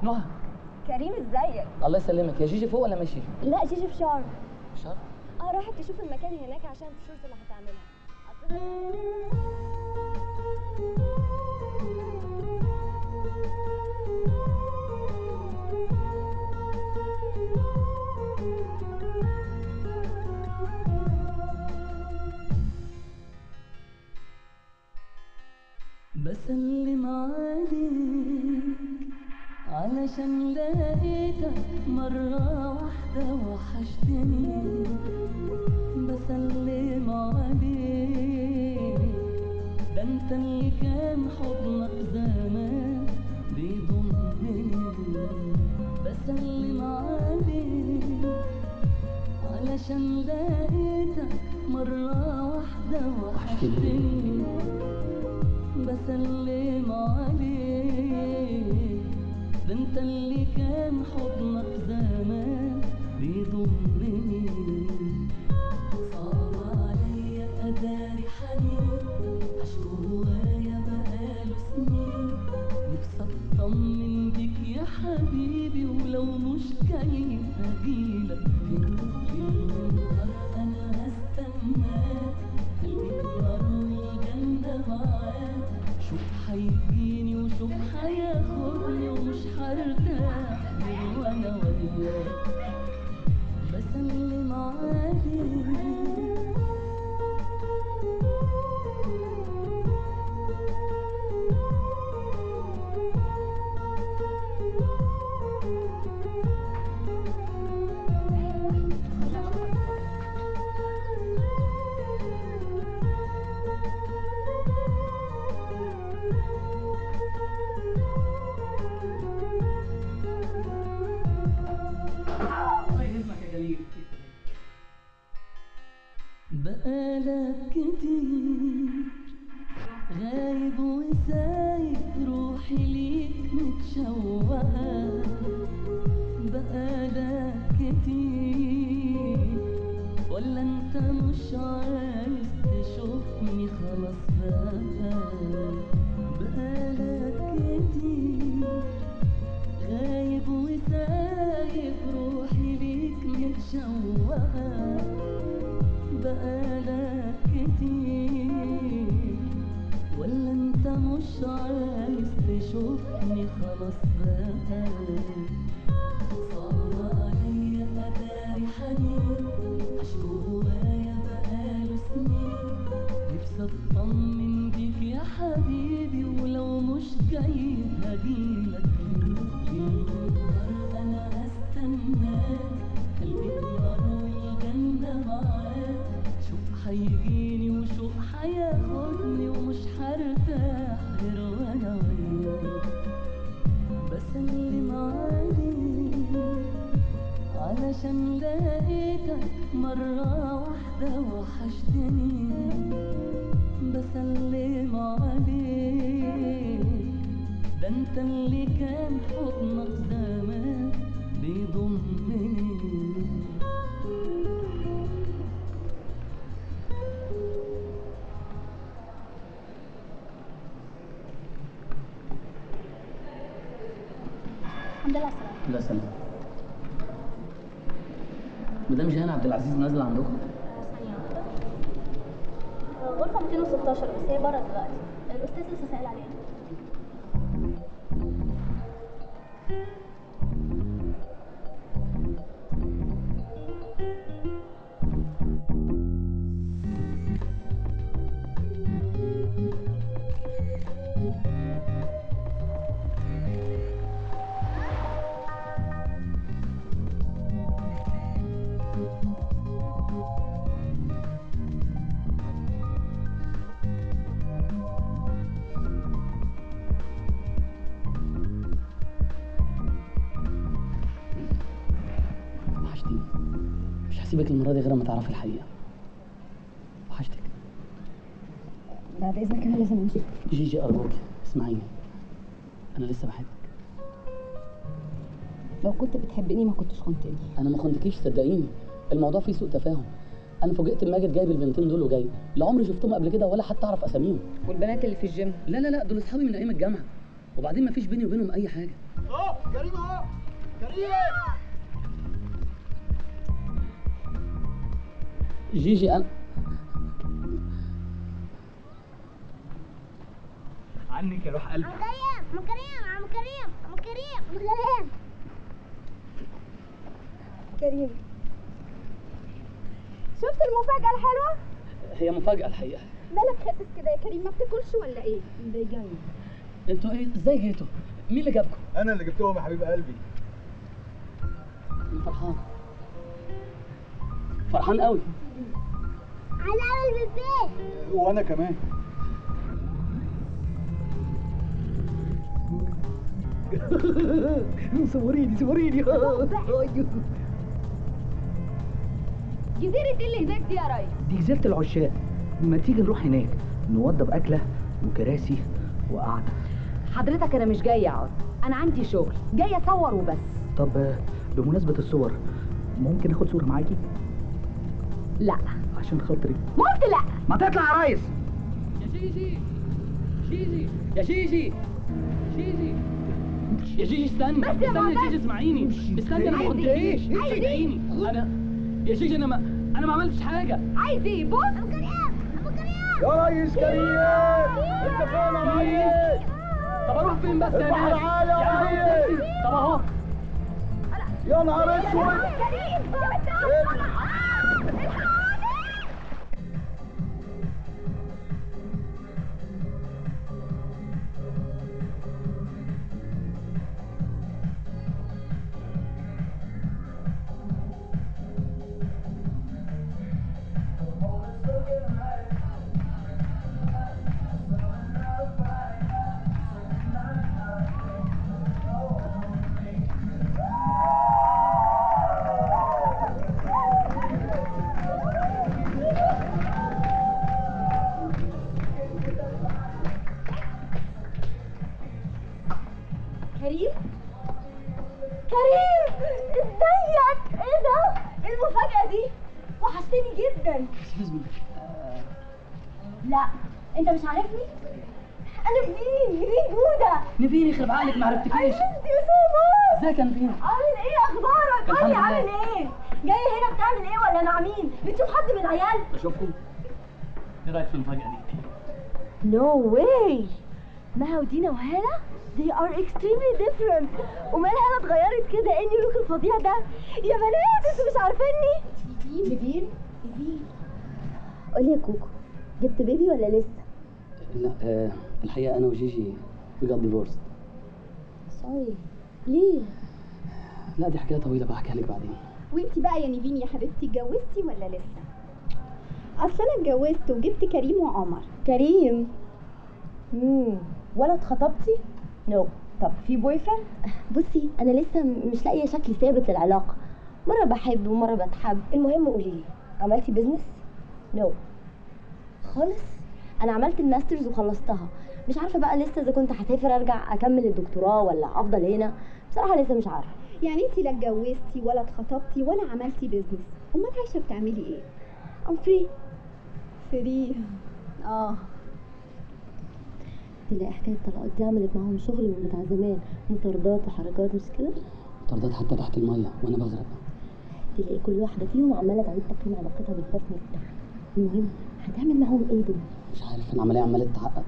نهى. كريم ازيك؟ الله يسلمك. يا جيجي فوق ولا ماشي؟ لا جيجي في شرم. شرم؟ اه راحت تشوف المكان هناك عشان الشورت اللي هتعملها. بسلم عليك علشان لقيتك مرة واحدة وحشتني. بسلم عليك ده انت اللي كان حضنك زمان بيضمني. بسلم عليك علشان لقيتك مرة واحدة وحشتني. بسلم عليك ده انت اللي كان حضنك زمان بيضمني. صعب عليا اداري حنين عشق جوايا بقاله سنين. نفسي اطمن بيك يا حبيبي ولو مش جاي هجيلك فين فين النهار انا هستناك. قلبي النار والجنة معاك. شوف هيجيني وشوف هياخدني ومش هرتاح غير وانا وياك. بسلم عليك. بقالك كتير غايب وسايب روحي ليك متشوقة. بقالك كتير ولا انت مش عايز تشوفني خلاص بقى. بقالك كتير غايب وسايب روحي ليك متشوقة. بقالك كتير ولا انت مش عايز تشوفني خلاص بقى. صعب عليا اداري حنين عشق جوايا بقاله سنين. نفسي اطمن بيك يا حبيبي ولو مش جاي هجيلك فين النهار انا هستناك. قلبي النار والجنة معاك. شوف هيجيني وشوف هياخدني ومش هرتاح غير وانا وياك. بسلم عليك علشان لقيتك مرة واحدة وحشتني. بسلم عليك ده انت اللي كان حضنك زمان بيضمني. الحمد لله على السلامة. لا سلام. مدام جيهان عبد العزيز نازله عندكم؟ ثانية واحدة. غرفة مئتين وستاشر بس هي بره دلوقتي. الأستاذ لسه سائل عليها. هسيبك المرة دي غير ما تعرفي الحقيقة. وحشتك. بعد إذنك أنا لازم أمشي. جيجي أرجوكي اسمعيني. أنا لسه بحبك. لو كنت بتحبني ما كنتش خنتني. أنا ما خنتكيش صدقيني. الموضوع فيه سوء تفاهم. أنا فوجئت بماجد جايب البنتين دول وجاي. لا عمري شفتهم قبل كده ولا حتى أعرف أساميهم. والبنات اللي في الجيم؟ لا لا لا دول أصحابي من أيام الجامعة. وبعدين مفيش بيني وبينهم اي حاجه. اهو كريم اهو كريم. جيجي انا عنك يا روح قلبي. عم كريم عم كريم عم كريم عم كريم عم كريم كريم، شفت المفاجأة الحلوة؟ هي مفاجاه الحقيقه. مالك خاسس كده يا كريم؟ ما بتاكلش ولا ايه؟ ده جاي. انتوا ايه ازاي جيتوا؟ مين اللي جابكم؟ انا اللي جبتهم يا حبيب قلبي. انا فرحان فرحان قوي. على اول البيت. وانا كمان. صوريني صوريني. جزيرة ايه اللي هناك دي يا ريس؟ دي جزيرة العشاق. ما تيجي نروح هناك نوضب أكلة وكراسي وقعدة. حضرتك انا مش جايه اقعد، انا عندي شغل، جايه اصور وبس. طب آه، بمناسبة الصور ممكن اخد صورة معاكي؟ لا. عشان خاطري. قلت لا. ما تطلع يا ريس. يا جيجي جيجي يا جيجي جيجي يا جيجي استنى بس يا استنى يا ماما. جيجي اسمعيني استنى انا عايز كنت إيه؟ ايه عايز إيه؟ صدقيني انا يا جيجي انا ما انا ما عملتش حاجه. عايز ايه؟ بص. ابو كريم ابو كريم يا ريس كريم انت فين يا ريس؟ طب اروح فين بس يا اطلع ناس؟ تعالى يا يعني ريس. طب اهو يا نهار اسود. كريم يا بنت كريم؟ كريم ازيك؟ ايه ده؟ ايه المفاجأة دي؟ وحشتني جدا. لا انت مش عارفني؟ انا نيفين نيفين جودة. نبيني يخرب عقلك ما عرفتكيش. يا سومر. ازيك يا نبيل؟ عامل ايه اخبارك؟ الحمد قولي لله. عامل ايه؟ جاي هنا بتعمل ايه ولا مع مين؟ بتشوف حد من العيال؟ اشوفكم. ايه رايك في المفاجاه دي؟ نو واي. ما ودينا وهالة they are extremely different. ومال هالة اتغيرت كده؟ ايه النيويورك الفظيع ده؟ يا بنات انتوا مش عارفيني؟ نيفين؟ نيفين قولي يا كوكو، جبت بيبي ولا لسه؟ لا آه الحقيقه انا وجيجي we got divorced. سوري. ليه؟ لا دي حكايه طويله بقى احكيها لك بعدين. وانتي بقى يا نيفين يا حبيبتي اتجوزتي ولا لسه؟ اصل انا اتجوزت وجبت كريم وعمر. كريم؟ امم ولا اتخطبتي؟ نو. طب في بوي فريند؟ بصي انا لسه مش لاقيه شكل ثابت للعلاقه، مره بحب ومره بتحب. المهم قولي لي، عملتي بيزنس؟ نو خالص. انا عملت الماسترز وخلصتها، مش عارفه بقى لسه اذا كنت هسافر ارجع اكمل الدكتوراه ولا افضل هنا، بصراحه لسه مش عارفه. يعني انتي لا اتجوزتي ولا اتخطبتي ولا عملتي بيزنس، امال عايشه بتعملي ايه؟ ام فري. فري اه. تلاقي حكايه الطلاق دي عملت معاهم شغل من بتاع زمان، مطاردات وحركات، مش كده؟ مطاردات حتى تحت الميه وانا بغرق. تلاقي كل واحده فيهم عماله تعيد تقييم علاقتها بالبارتنر بتاعها. المهم هتعمل معاهم ايه دول؟ مش عارف العمليه عماله تتعقد.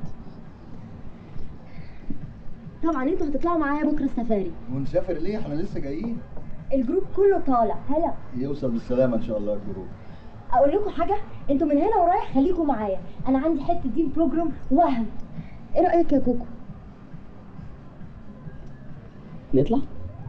طبعا انتوا هتطلعوا معايا بكره السفاري. ونسافر ليه؟ احنا لسه جايين. الجروب كله طالع. هلا يوصل بالسلامه ان شاء الله الجروب. اقول لكم حاجه، انتوا من هنا ورايح خليكم معايا، انا عندي حته دي بروجرام وهم. ايه رايك يا كوكو؟ نطلع؟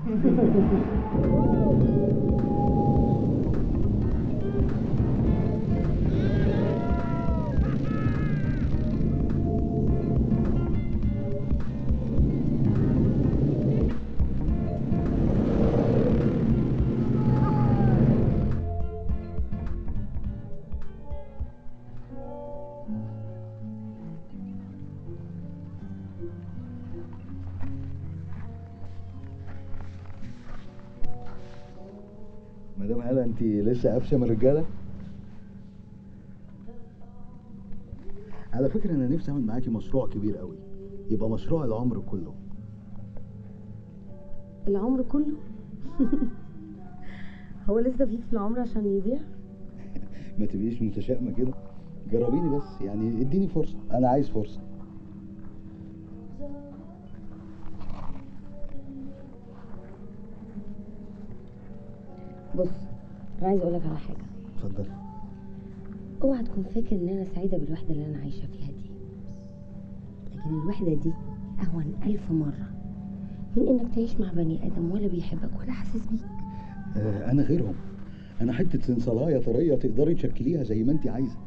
مدام هلا انت لسه قافشه من الرجاله؟ على فكره انا نفسي اعمل معاكي مشروع كبير قوي، يبقى مشروع العمر كله. العمر كله؟ هو لسه فيك في العمر عشان يضيع؟ ما تبقيش متشائمه كده، جربيني بس، يعني اديني فرصه، انا عايز فرصه. بص، انا عايز اقولك على حاجه. اتفضلي. اوعى تكون فاكر ان انا سعيده بالوحده اللي انا عايشه فيها دي، لكن الوحده دي اهون الف مره من انك تعيش مع بني ادم ولا بيحبك ولا حاسس بيك. آه انا غيرهم، انا حته صنصلايه طريه تقدري تشكليها زي ما انت عايزه.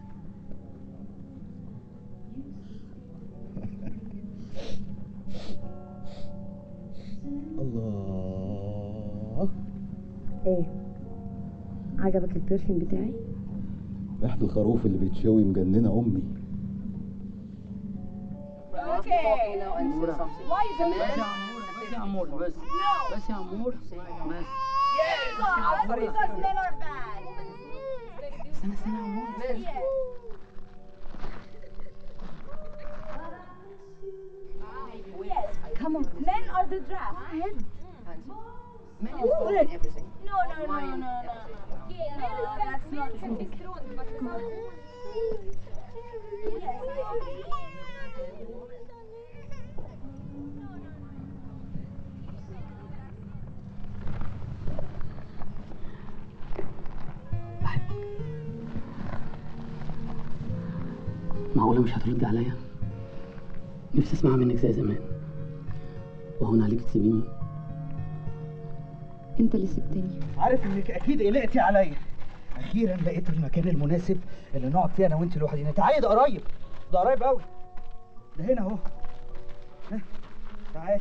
الله. ايه عجبك البرفيوم بتاعي؟ ريحه الخروف اللي بيتشوي مجننه امي. Okay. Why is it? بس يا عمور بس بس يا عمور بس. Yes. Because men are bad. استنى استنى يا عمور. Yes. Come on. Men are the draft. Men is good in everything. No, no, no, no, no. Yeah, no, that's not true. معقولة مش هتردي عليا؟ نفسي اسمعها منك زي زمان. وهون عليك تسيبيني؟ انت اللي سبتني. عارف انك اكيد قلقتي عليا. اخيرا لقيت المكان المناسب اللي نقعد فيه انا وانت لوحدينا. تعالي، ده قريب، ده قريب قوي، ده هنا اهو. ها، تعالي.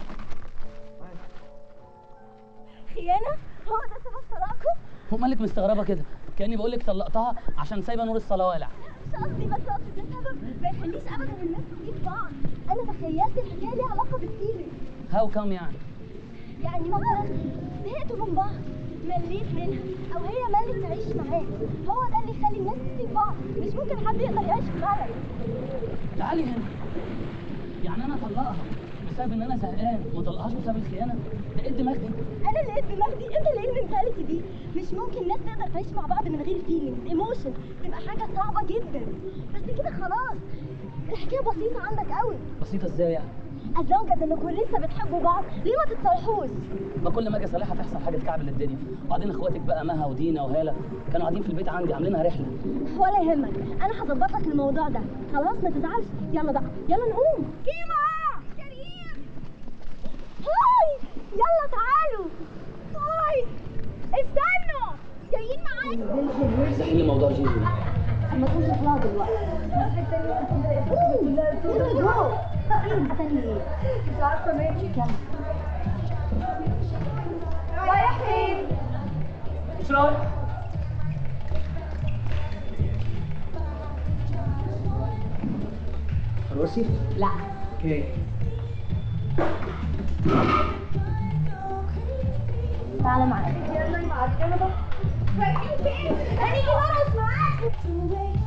خيانة؟ هو ده سبب طلاقكم؟ هو مالك مستغربة كده؟ كأني بقول لك طلقتها عشان سايبة نور الصلاة والع. مش قصدي، بس قصدي ده سبب ما يخليش ابدا الناس تسيب بعض. انا تخيلت الحكايه ليها علاقه بالفيلينج. هاو كام يعني؟ يعني مثلا زهقتوا من بعض، مليت منها، او هي ملت تعيش معاك. هو ده اللي يخلي الناس تسيب بعض. مش ممكن حد يقدر يعيش في ملل. تعالي هنا. يعني انا اطلقها بسبب ان انا زهقان، ما اطلقهاش بسبب الخيانة؟ ده ايه الدماغ دي؟ انا اللي ايه الدماغ دي؟ انت اللي ايه المنتاليتي دي؟ مش ممكن الناس تقدر تعيش مع بعض من غير فيلينجز، ايموشن، تبقى حاجه صعبه جدا. بس كده خلاص، الحكايه بسيطه عندك قوي. بسيطة ازاي يعني؟ ازوجد انكم لسه بتحبوا بعض، ليه ما تتصالحوش؟ ما كل ما اجي اصالحها تحصل حاجة تكعبل الدنيا. وبعدين اخواتك بقى مها ودينا وهالة كانوا قاعدين في البيت عندي عاملينها رحلة. ولا يهمك، انا هظبط لك الموضوع ده. خلاص ما تزعلش. يلا بقى، يلا نقوم. كيما، كريم، هاي، يلا تعالوا. هاي، استنوا، جايين معاكم. افتحي لي موضوع جيجي. ما تقولش اطلع دلوقتي. مستني ايه؟ مش عارفه ماشي. رايح فين؟ مش رايح. خلاصي؟ لا. اوكي. تعالى معايا. يلا معاك. يلا بقى. رايحين فين؟ هنيجي نرقص معاكم.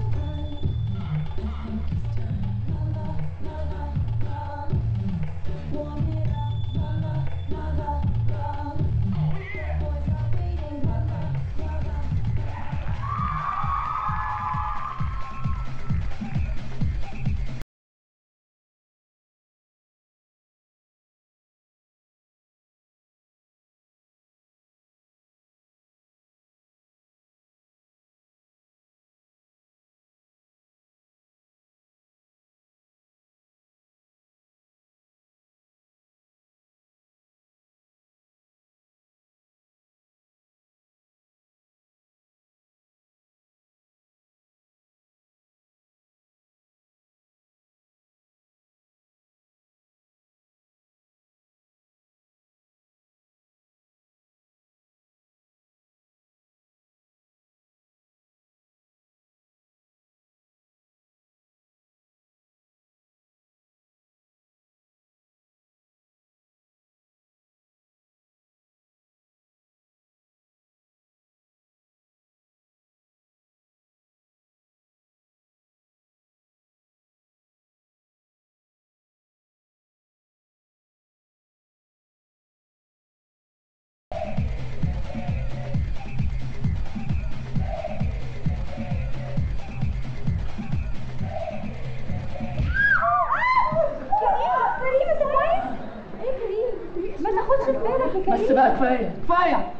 بقى كفايه كفايه.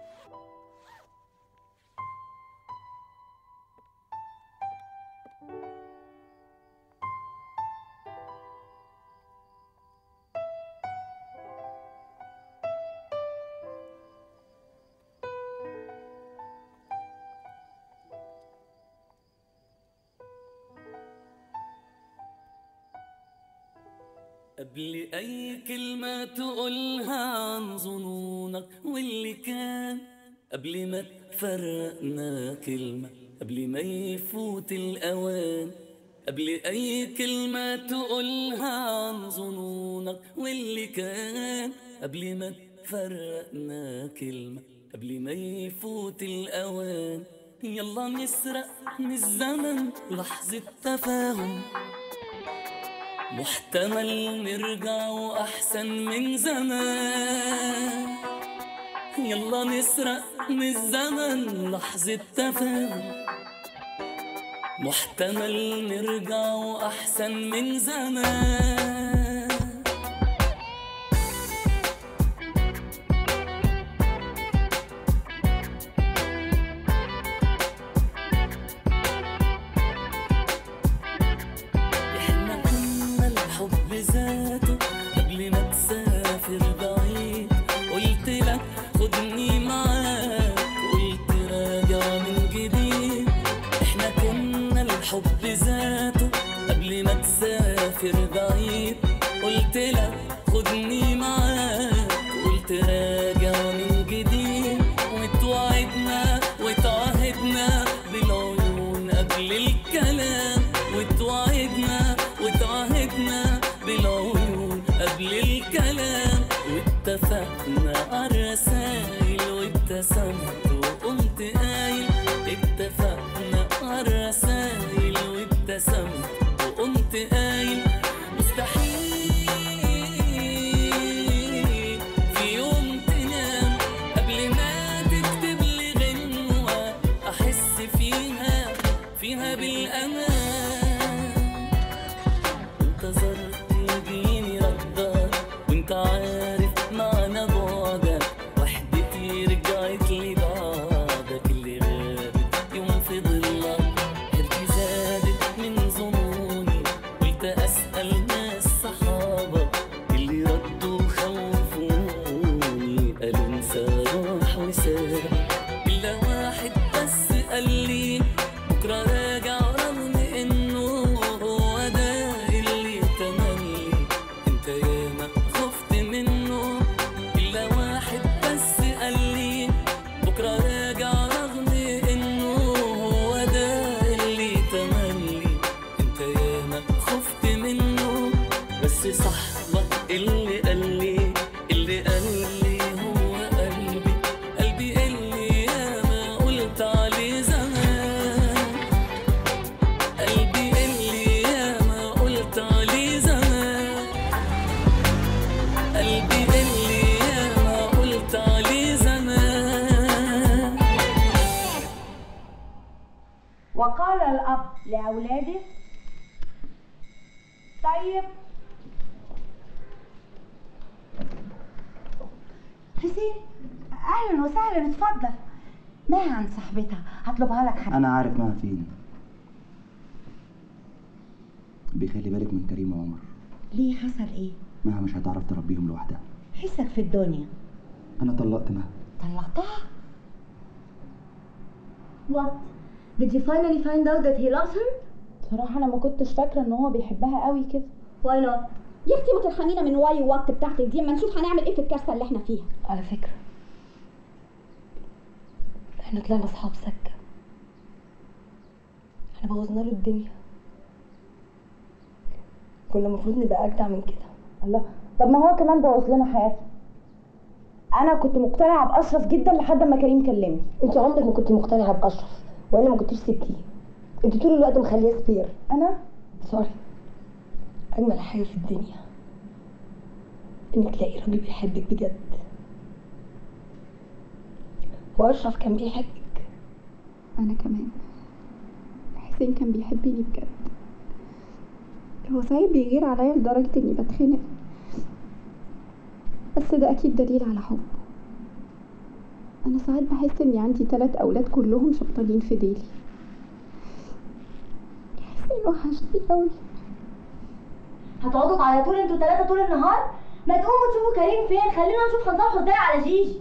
قبل أي كلمة تقولها عن ظنونك واللي كان، قبل ما تفرقنا كلمة، قبل ما يفوت الأوان، قبل أي كلمة تقولها عن ظنونك واللي كان، قبل ما تفرقنا كلمة، قبل ما يفوت الأوان. يلا نسرق من الزمن لحظة تفاهم، محتمل نرجع وأحسن من زمان. يلا نسرق من الزمن لحظة تفاهم، محتمل نرجع وأحسن من زمان. ذاته قبل ما تسافر بعيد، قلت لك خدني معاك، قلت راجع من جديد. احنا كنا الحب ذاته قبل ما تسافر بعيد، قلت لك خدني معاك، قلت راجع من جديد. وتوعدنا وتعهدنا بالعيون قبل الكلام، وتوعدنا وتعهدنا بالعيون قبل الكلام. واتفقنا عالرسايل وابتسمت وقمت قايل، اتفقنا عالرسايل وابتسمت وقمت قايل. مستحيل في يوم تنام قبل ما تكتب لي غنوة أحس فيها فيها بالأمان. انتظرت يجيني ردك وانت عارف معنى بعدك، وحدتي رجعت لي بعدك. اللي غابت يوم في ضلك حيرتي زادت من ظنوني، قلت أسأل ناس صحابك اللي ردوا خوفوني، قالوا انسى راح وساب. إلا واحد بس قال لي بكرة راجع، رغم إنه هو ده اللي تملي انت ياما خفت منه. إلا واحد بس قال لي بكرة راجع، رغم إنه هو ده اللي تملي انت ياما خفت منه. بس صاحبك اللي قال لي اللي قال لي هو قلبي، قلبي اللي ياما قلت عليه زمان، قلبي اللي ياما قلت عليه زمان، قلبي اللي ياما قلت عليه زمان. وقال الأب لأولاده: طيب حسين، أهلا وسهلا، اتفضل. ما عن صاحبتها هطلبها لك حاجة. انا عارف مها فين. بيخلي بالك من كريم وعمر. ليه، حصل ايه؟ مها مش هتعرف تربيهم لوحدها. حسك في الدنيا. انا طلقت مها. طلقتها؟ What? Did you finally find out that he loves her? بصراحة أنا ما كنتش فاكرة إن هو بيحبها قوي كده. Why not? يا اختي ما ترحمينا من واي وات بتاعتك دي، اما نشوف هنعمل ايه في الكارثه اللي احنا فيها. على فكرة احنا طلعنا اصحاب سكة، احنا بوظنا له الدنيا، كنا المفروض نبقى اجدع من كده. الله، طب ما هو كمان بوظ لنا حياتنا. انا كنت مقتنعه باشرف جدا لحد ما كريم كلمني. انت عمرك ما كنت مقتنعه باشرف، وانا ما كنتش سبتيه، انت طول الوقت مخليه سبير. انا سوري. اجمل حاجه في الدنيا انك تلاقي راجل بيحبك بجد، واشرف كان بيحبك. انا كمان حسين كان بيحبني بجد. هو صحيح بيغير عليا لدرجه اني بتخنق، بس ده اكيد دليل على حبه. انا ساعات بحس اني عندي ثلاث اولاد كلهم شبطانين في ديلي. حسين وحشني قوي. هتقعدوا تعيطوا لي انتوا ثلاثه طول النهار؟ ما تقوموا تشوفوا كريم فين، خلينا نشوف هنصالحه ازاي على جيجي.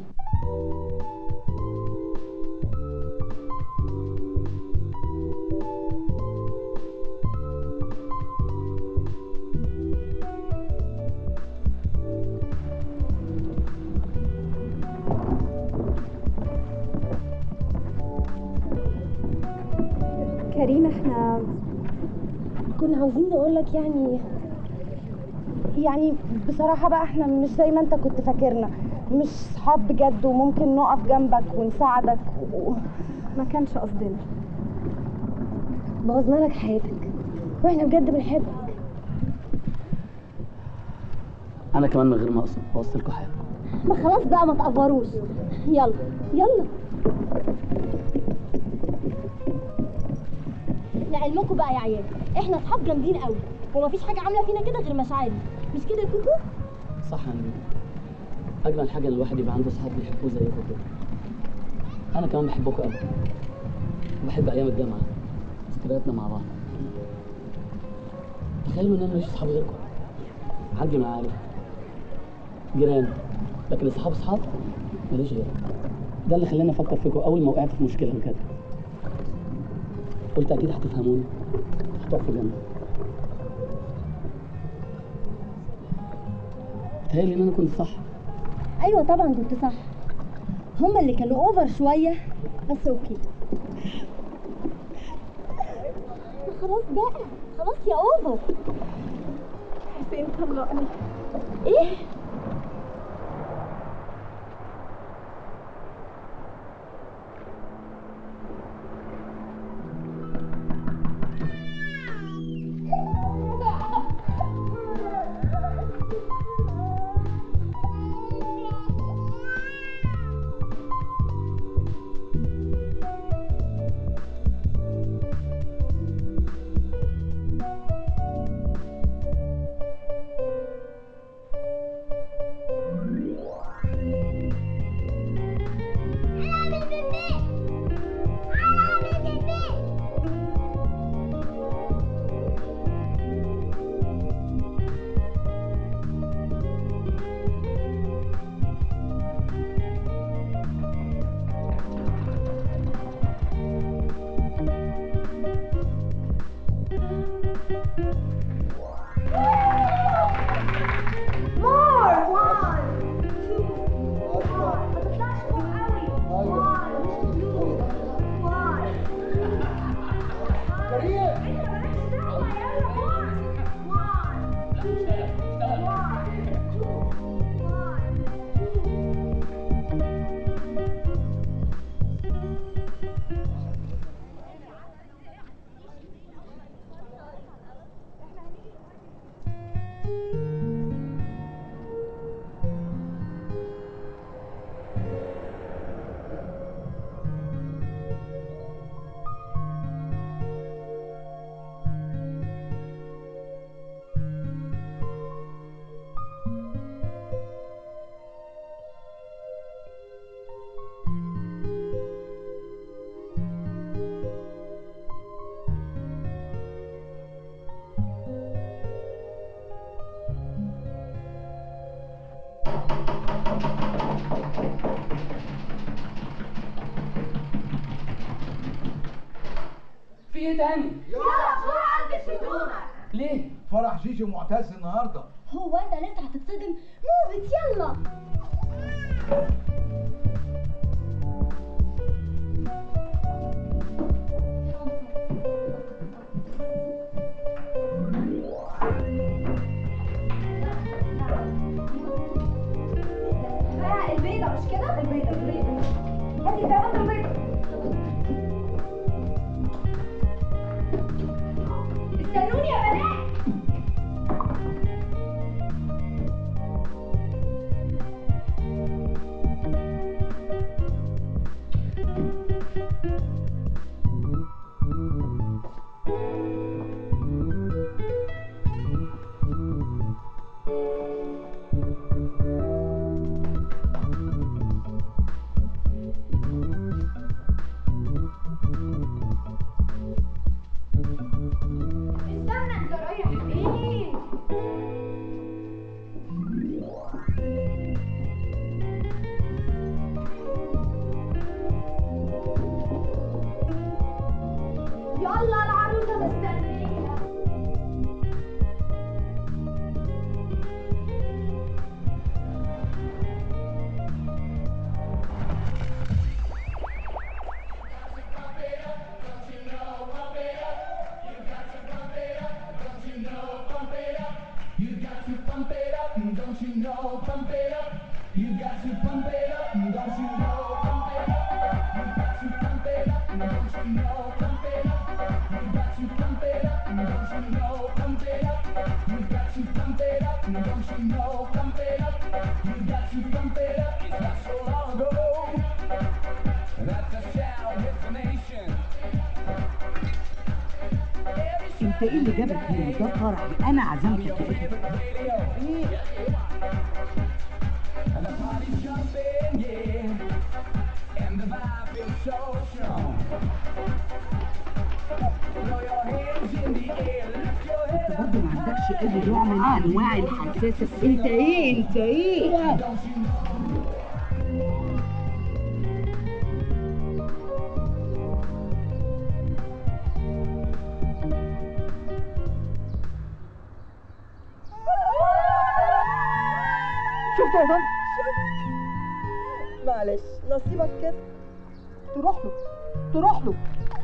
كريم احنا كنا عاوزين نقول لك يعني يعني بصراحة بقى احنا مش زي ما انت كنت فاكرنا، مش صحاب بجد وممكن نقف جنبك ونساعدك و... ما كانش قصدنا. بوظنا لك حياتك واحنا بجد بنحبك. انا كمان من غير ما اقصد بوصلكوا حياتكم. ما خلاص بقى ما تقفروش. يلا يلا لعلمكم بقى يا عيال، احنا اصحاب جامدين قوي ومفيش حاجه عامله فينا كده غير مشاعرنا، مش كده يا كوكو؟ صح يا نبيل. اجمل حاجه ان الواحد يبقى عنده صحاب بيحبوه زيكم كده. انا كمان بحبكم قوي وبحب ايام الجامعه ذكرياتنا مع بعض. تخيلوا ان انا ماليش صحاب غيركم. عندي معارف جيران، لكن اصحاب اصحاب ماليش غيركم. ده اللي خلاني افكر فيكم اول ما وقعت في مشكله بجد. قلت اكيد هتفهموني، هتقفوا جنبي. بتهيألي ان انا كنت صح. ايوه طبعا كنت صح، هما اللي كانوا اوفر شويه بس اوكي. خلاص بقى خلاص يا اوفر. حسين طلقني. ايه؟ في ايه تاني؟ يلا بسرعه البس هدومك. ليه؟ فرح جيجي ومعتز النهارده. هو انت لسه هتتصدم؟ موفت يلا. ها البيضه مش كده؟ البيضه البيضه هاتي البيضه البيضه. استنوني يا بنات. يلا العروسة مستنية. انت ايه اللي جابك هنا؟ ده فرحي، انا عزمتك يا ايه؟ انت برضه ما عندكش اي نوع من انواع الحساسه. انت ايه؟ انت ايه؟ شفت يا طنط؟ معلش نصيبك كده. تروح له تروح له.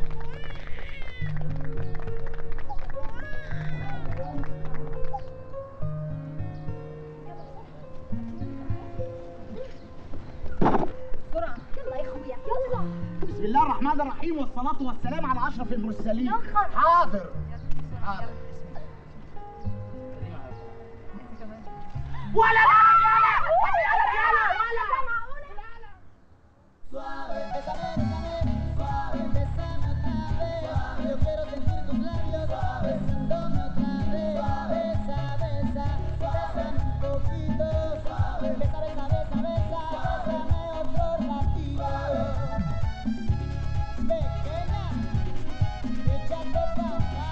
بسرعة يلا يا اخويا يلا. بسم الله الرحمن الرحيم والصلاة والسلام على أشرف المرسلين. يلا. حاضر حاضر. ولا لا يلا يلا يلا يلا. Suave, bésame, bésame, suave, bésame otra vez. Yo quiero sentir tus labios besándome otra vez. Besa, besa, bésame un poquito. Besa, besa, besa, besa, bésame otro ratito. Pequeña, échate pa' acá.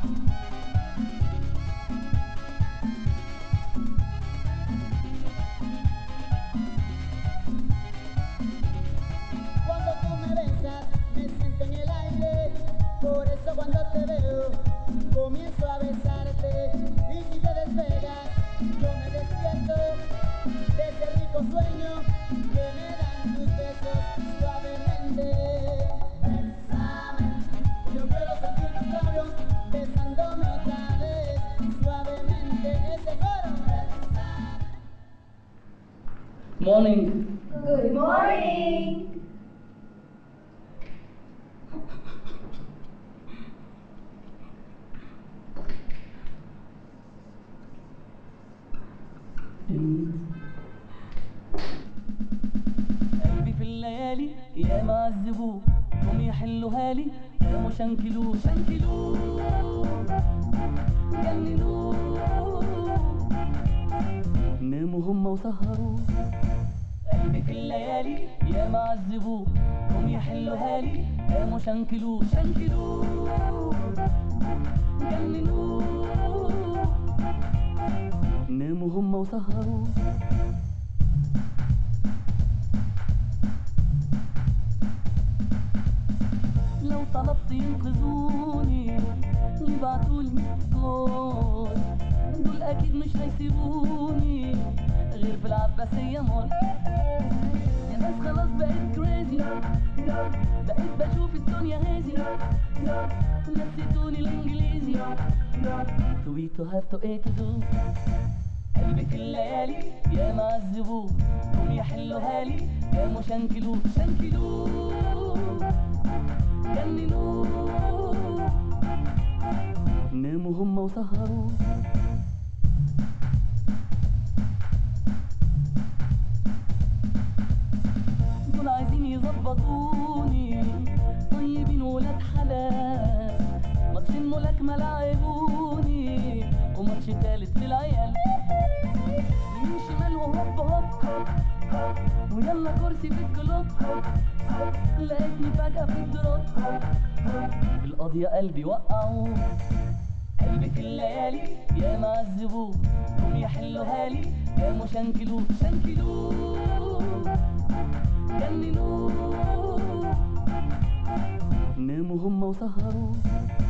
Cuando tú me besas, me siento en el aire. Por eso cuando te veo, comienzo a besarte. Y si te despegas, yo me despierto de ese rico sueño que me dan tus besos suavemente. Bésame, yo quiero sentir tus labios besándome otra vez suavemente. Ese coro. Morning. Good morning. قلبي في الليالي يا معذبوه هم يحلوها لي يا مشنكلوه شنكلوه جننوه ناموا هم وسهروا. قلبي في الليالي يا معذبوه هم يحلوها لي يا مشنكلوه شنكلوه جننوه ناموا هم وسهروا. لو طلبت ينقذوني يبعتولي مسكون دول اكيد مش هيسيبوني غير في العباسية مول. يا ناس خلاص بقيت كريزي بقيت بشوف الدنيا هازي نسيتوني الانجليزي to be to have to a to do. قلبي في الليالي يا معذبوه هم يحلوها لي يا مشنكلوه شنكلوه جننوه ناموا هم وسهروا. دول عايزين يظبطوني طيبين ولاد حلال ماتشين ملاكمة لعبوني وماتش تالت للعيال يمين شمال وهوب هوب ويلا كرسي في الكلوب لقيتني فجأة في الدروب القضية قلبي وقعوه. قلبي في الليالي يا معذبوه هم يحلوها لي يا مشنكلوه شنكلوه جننوه ناموا هم وسهروا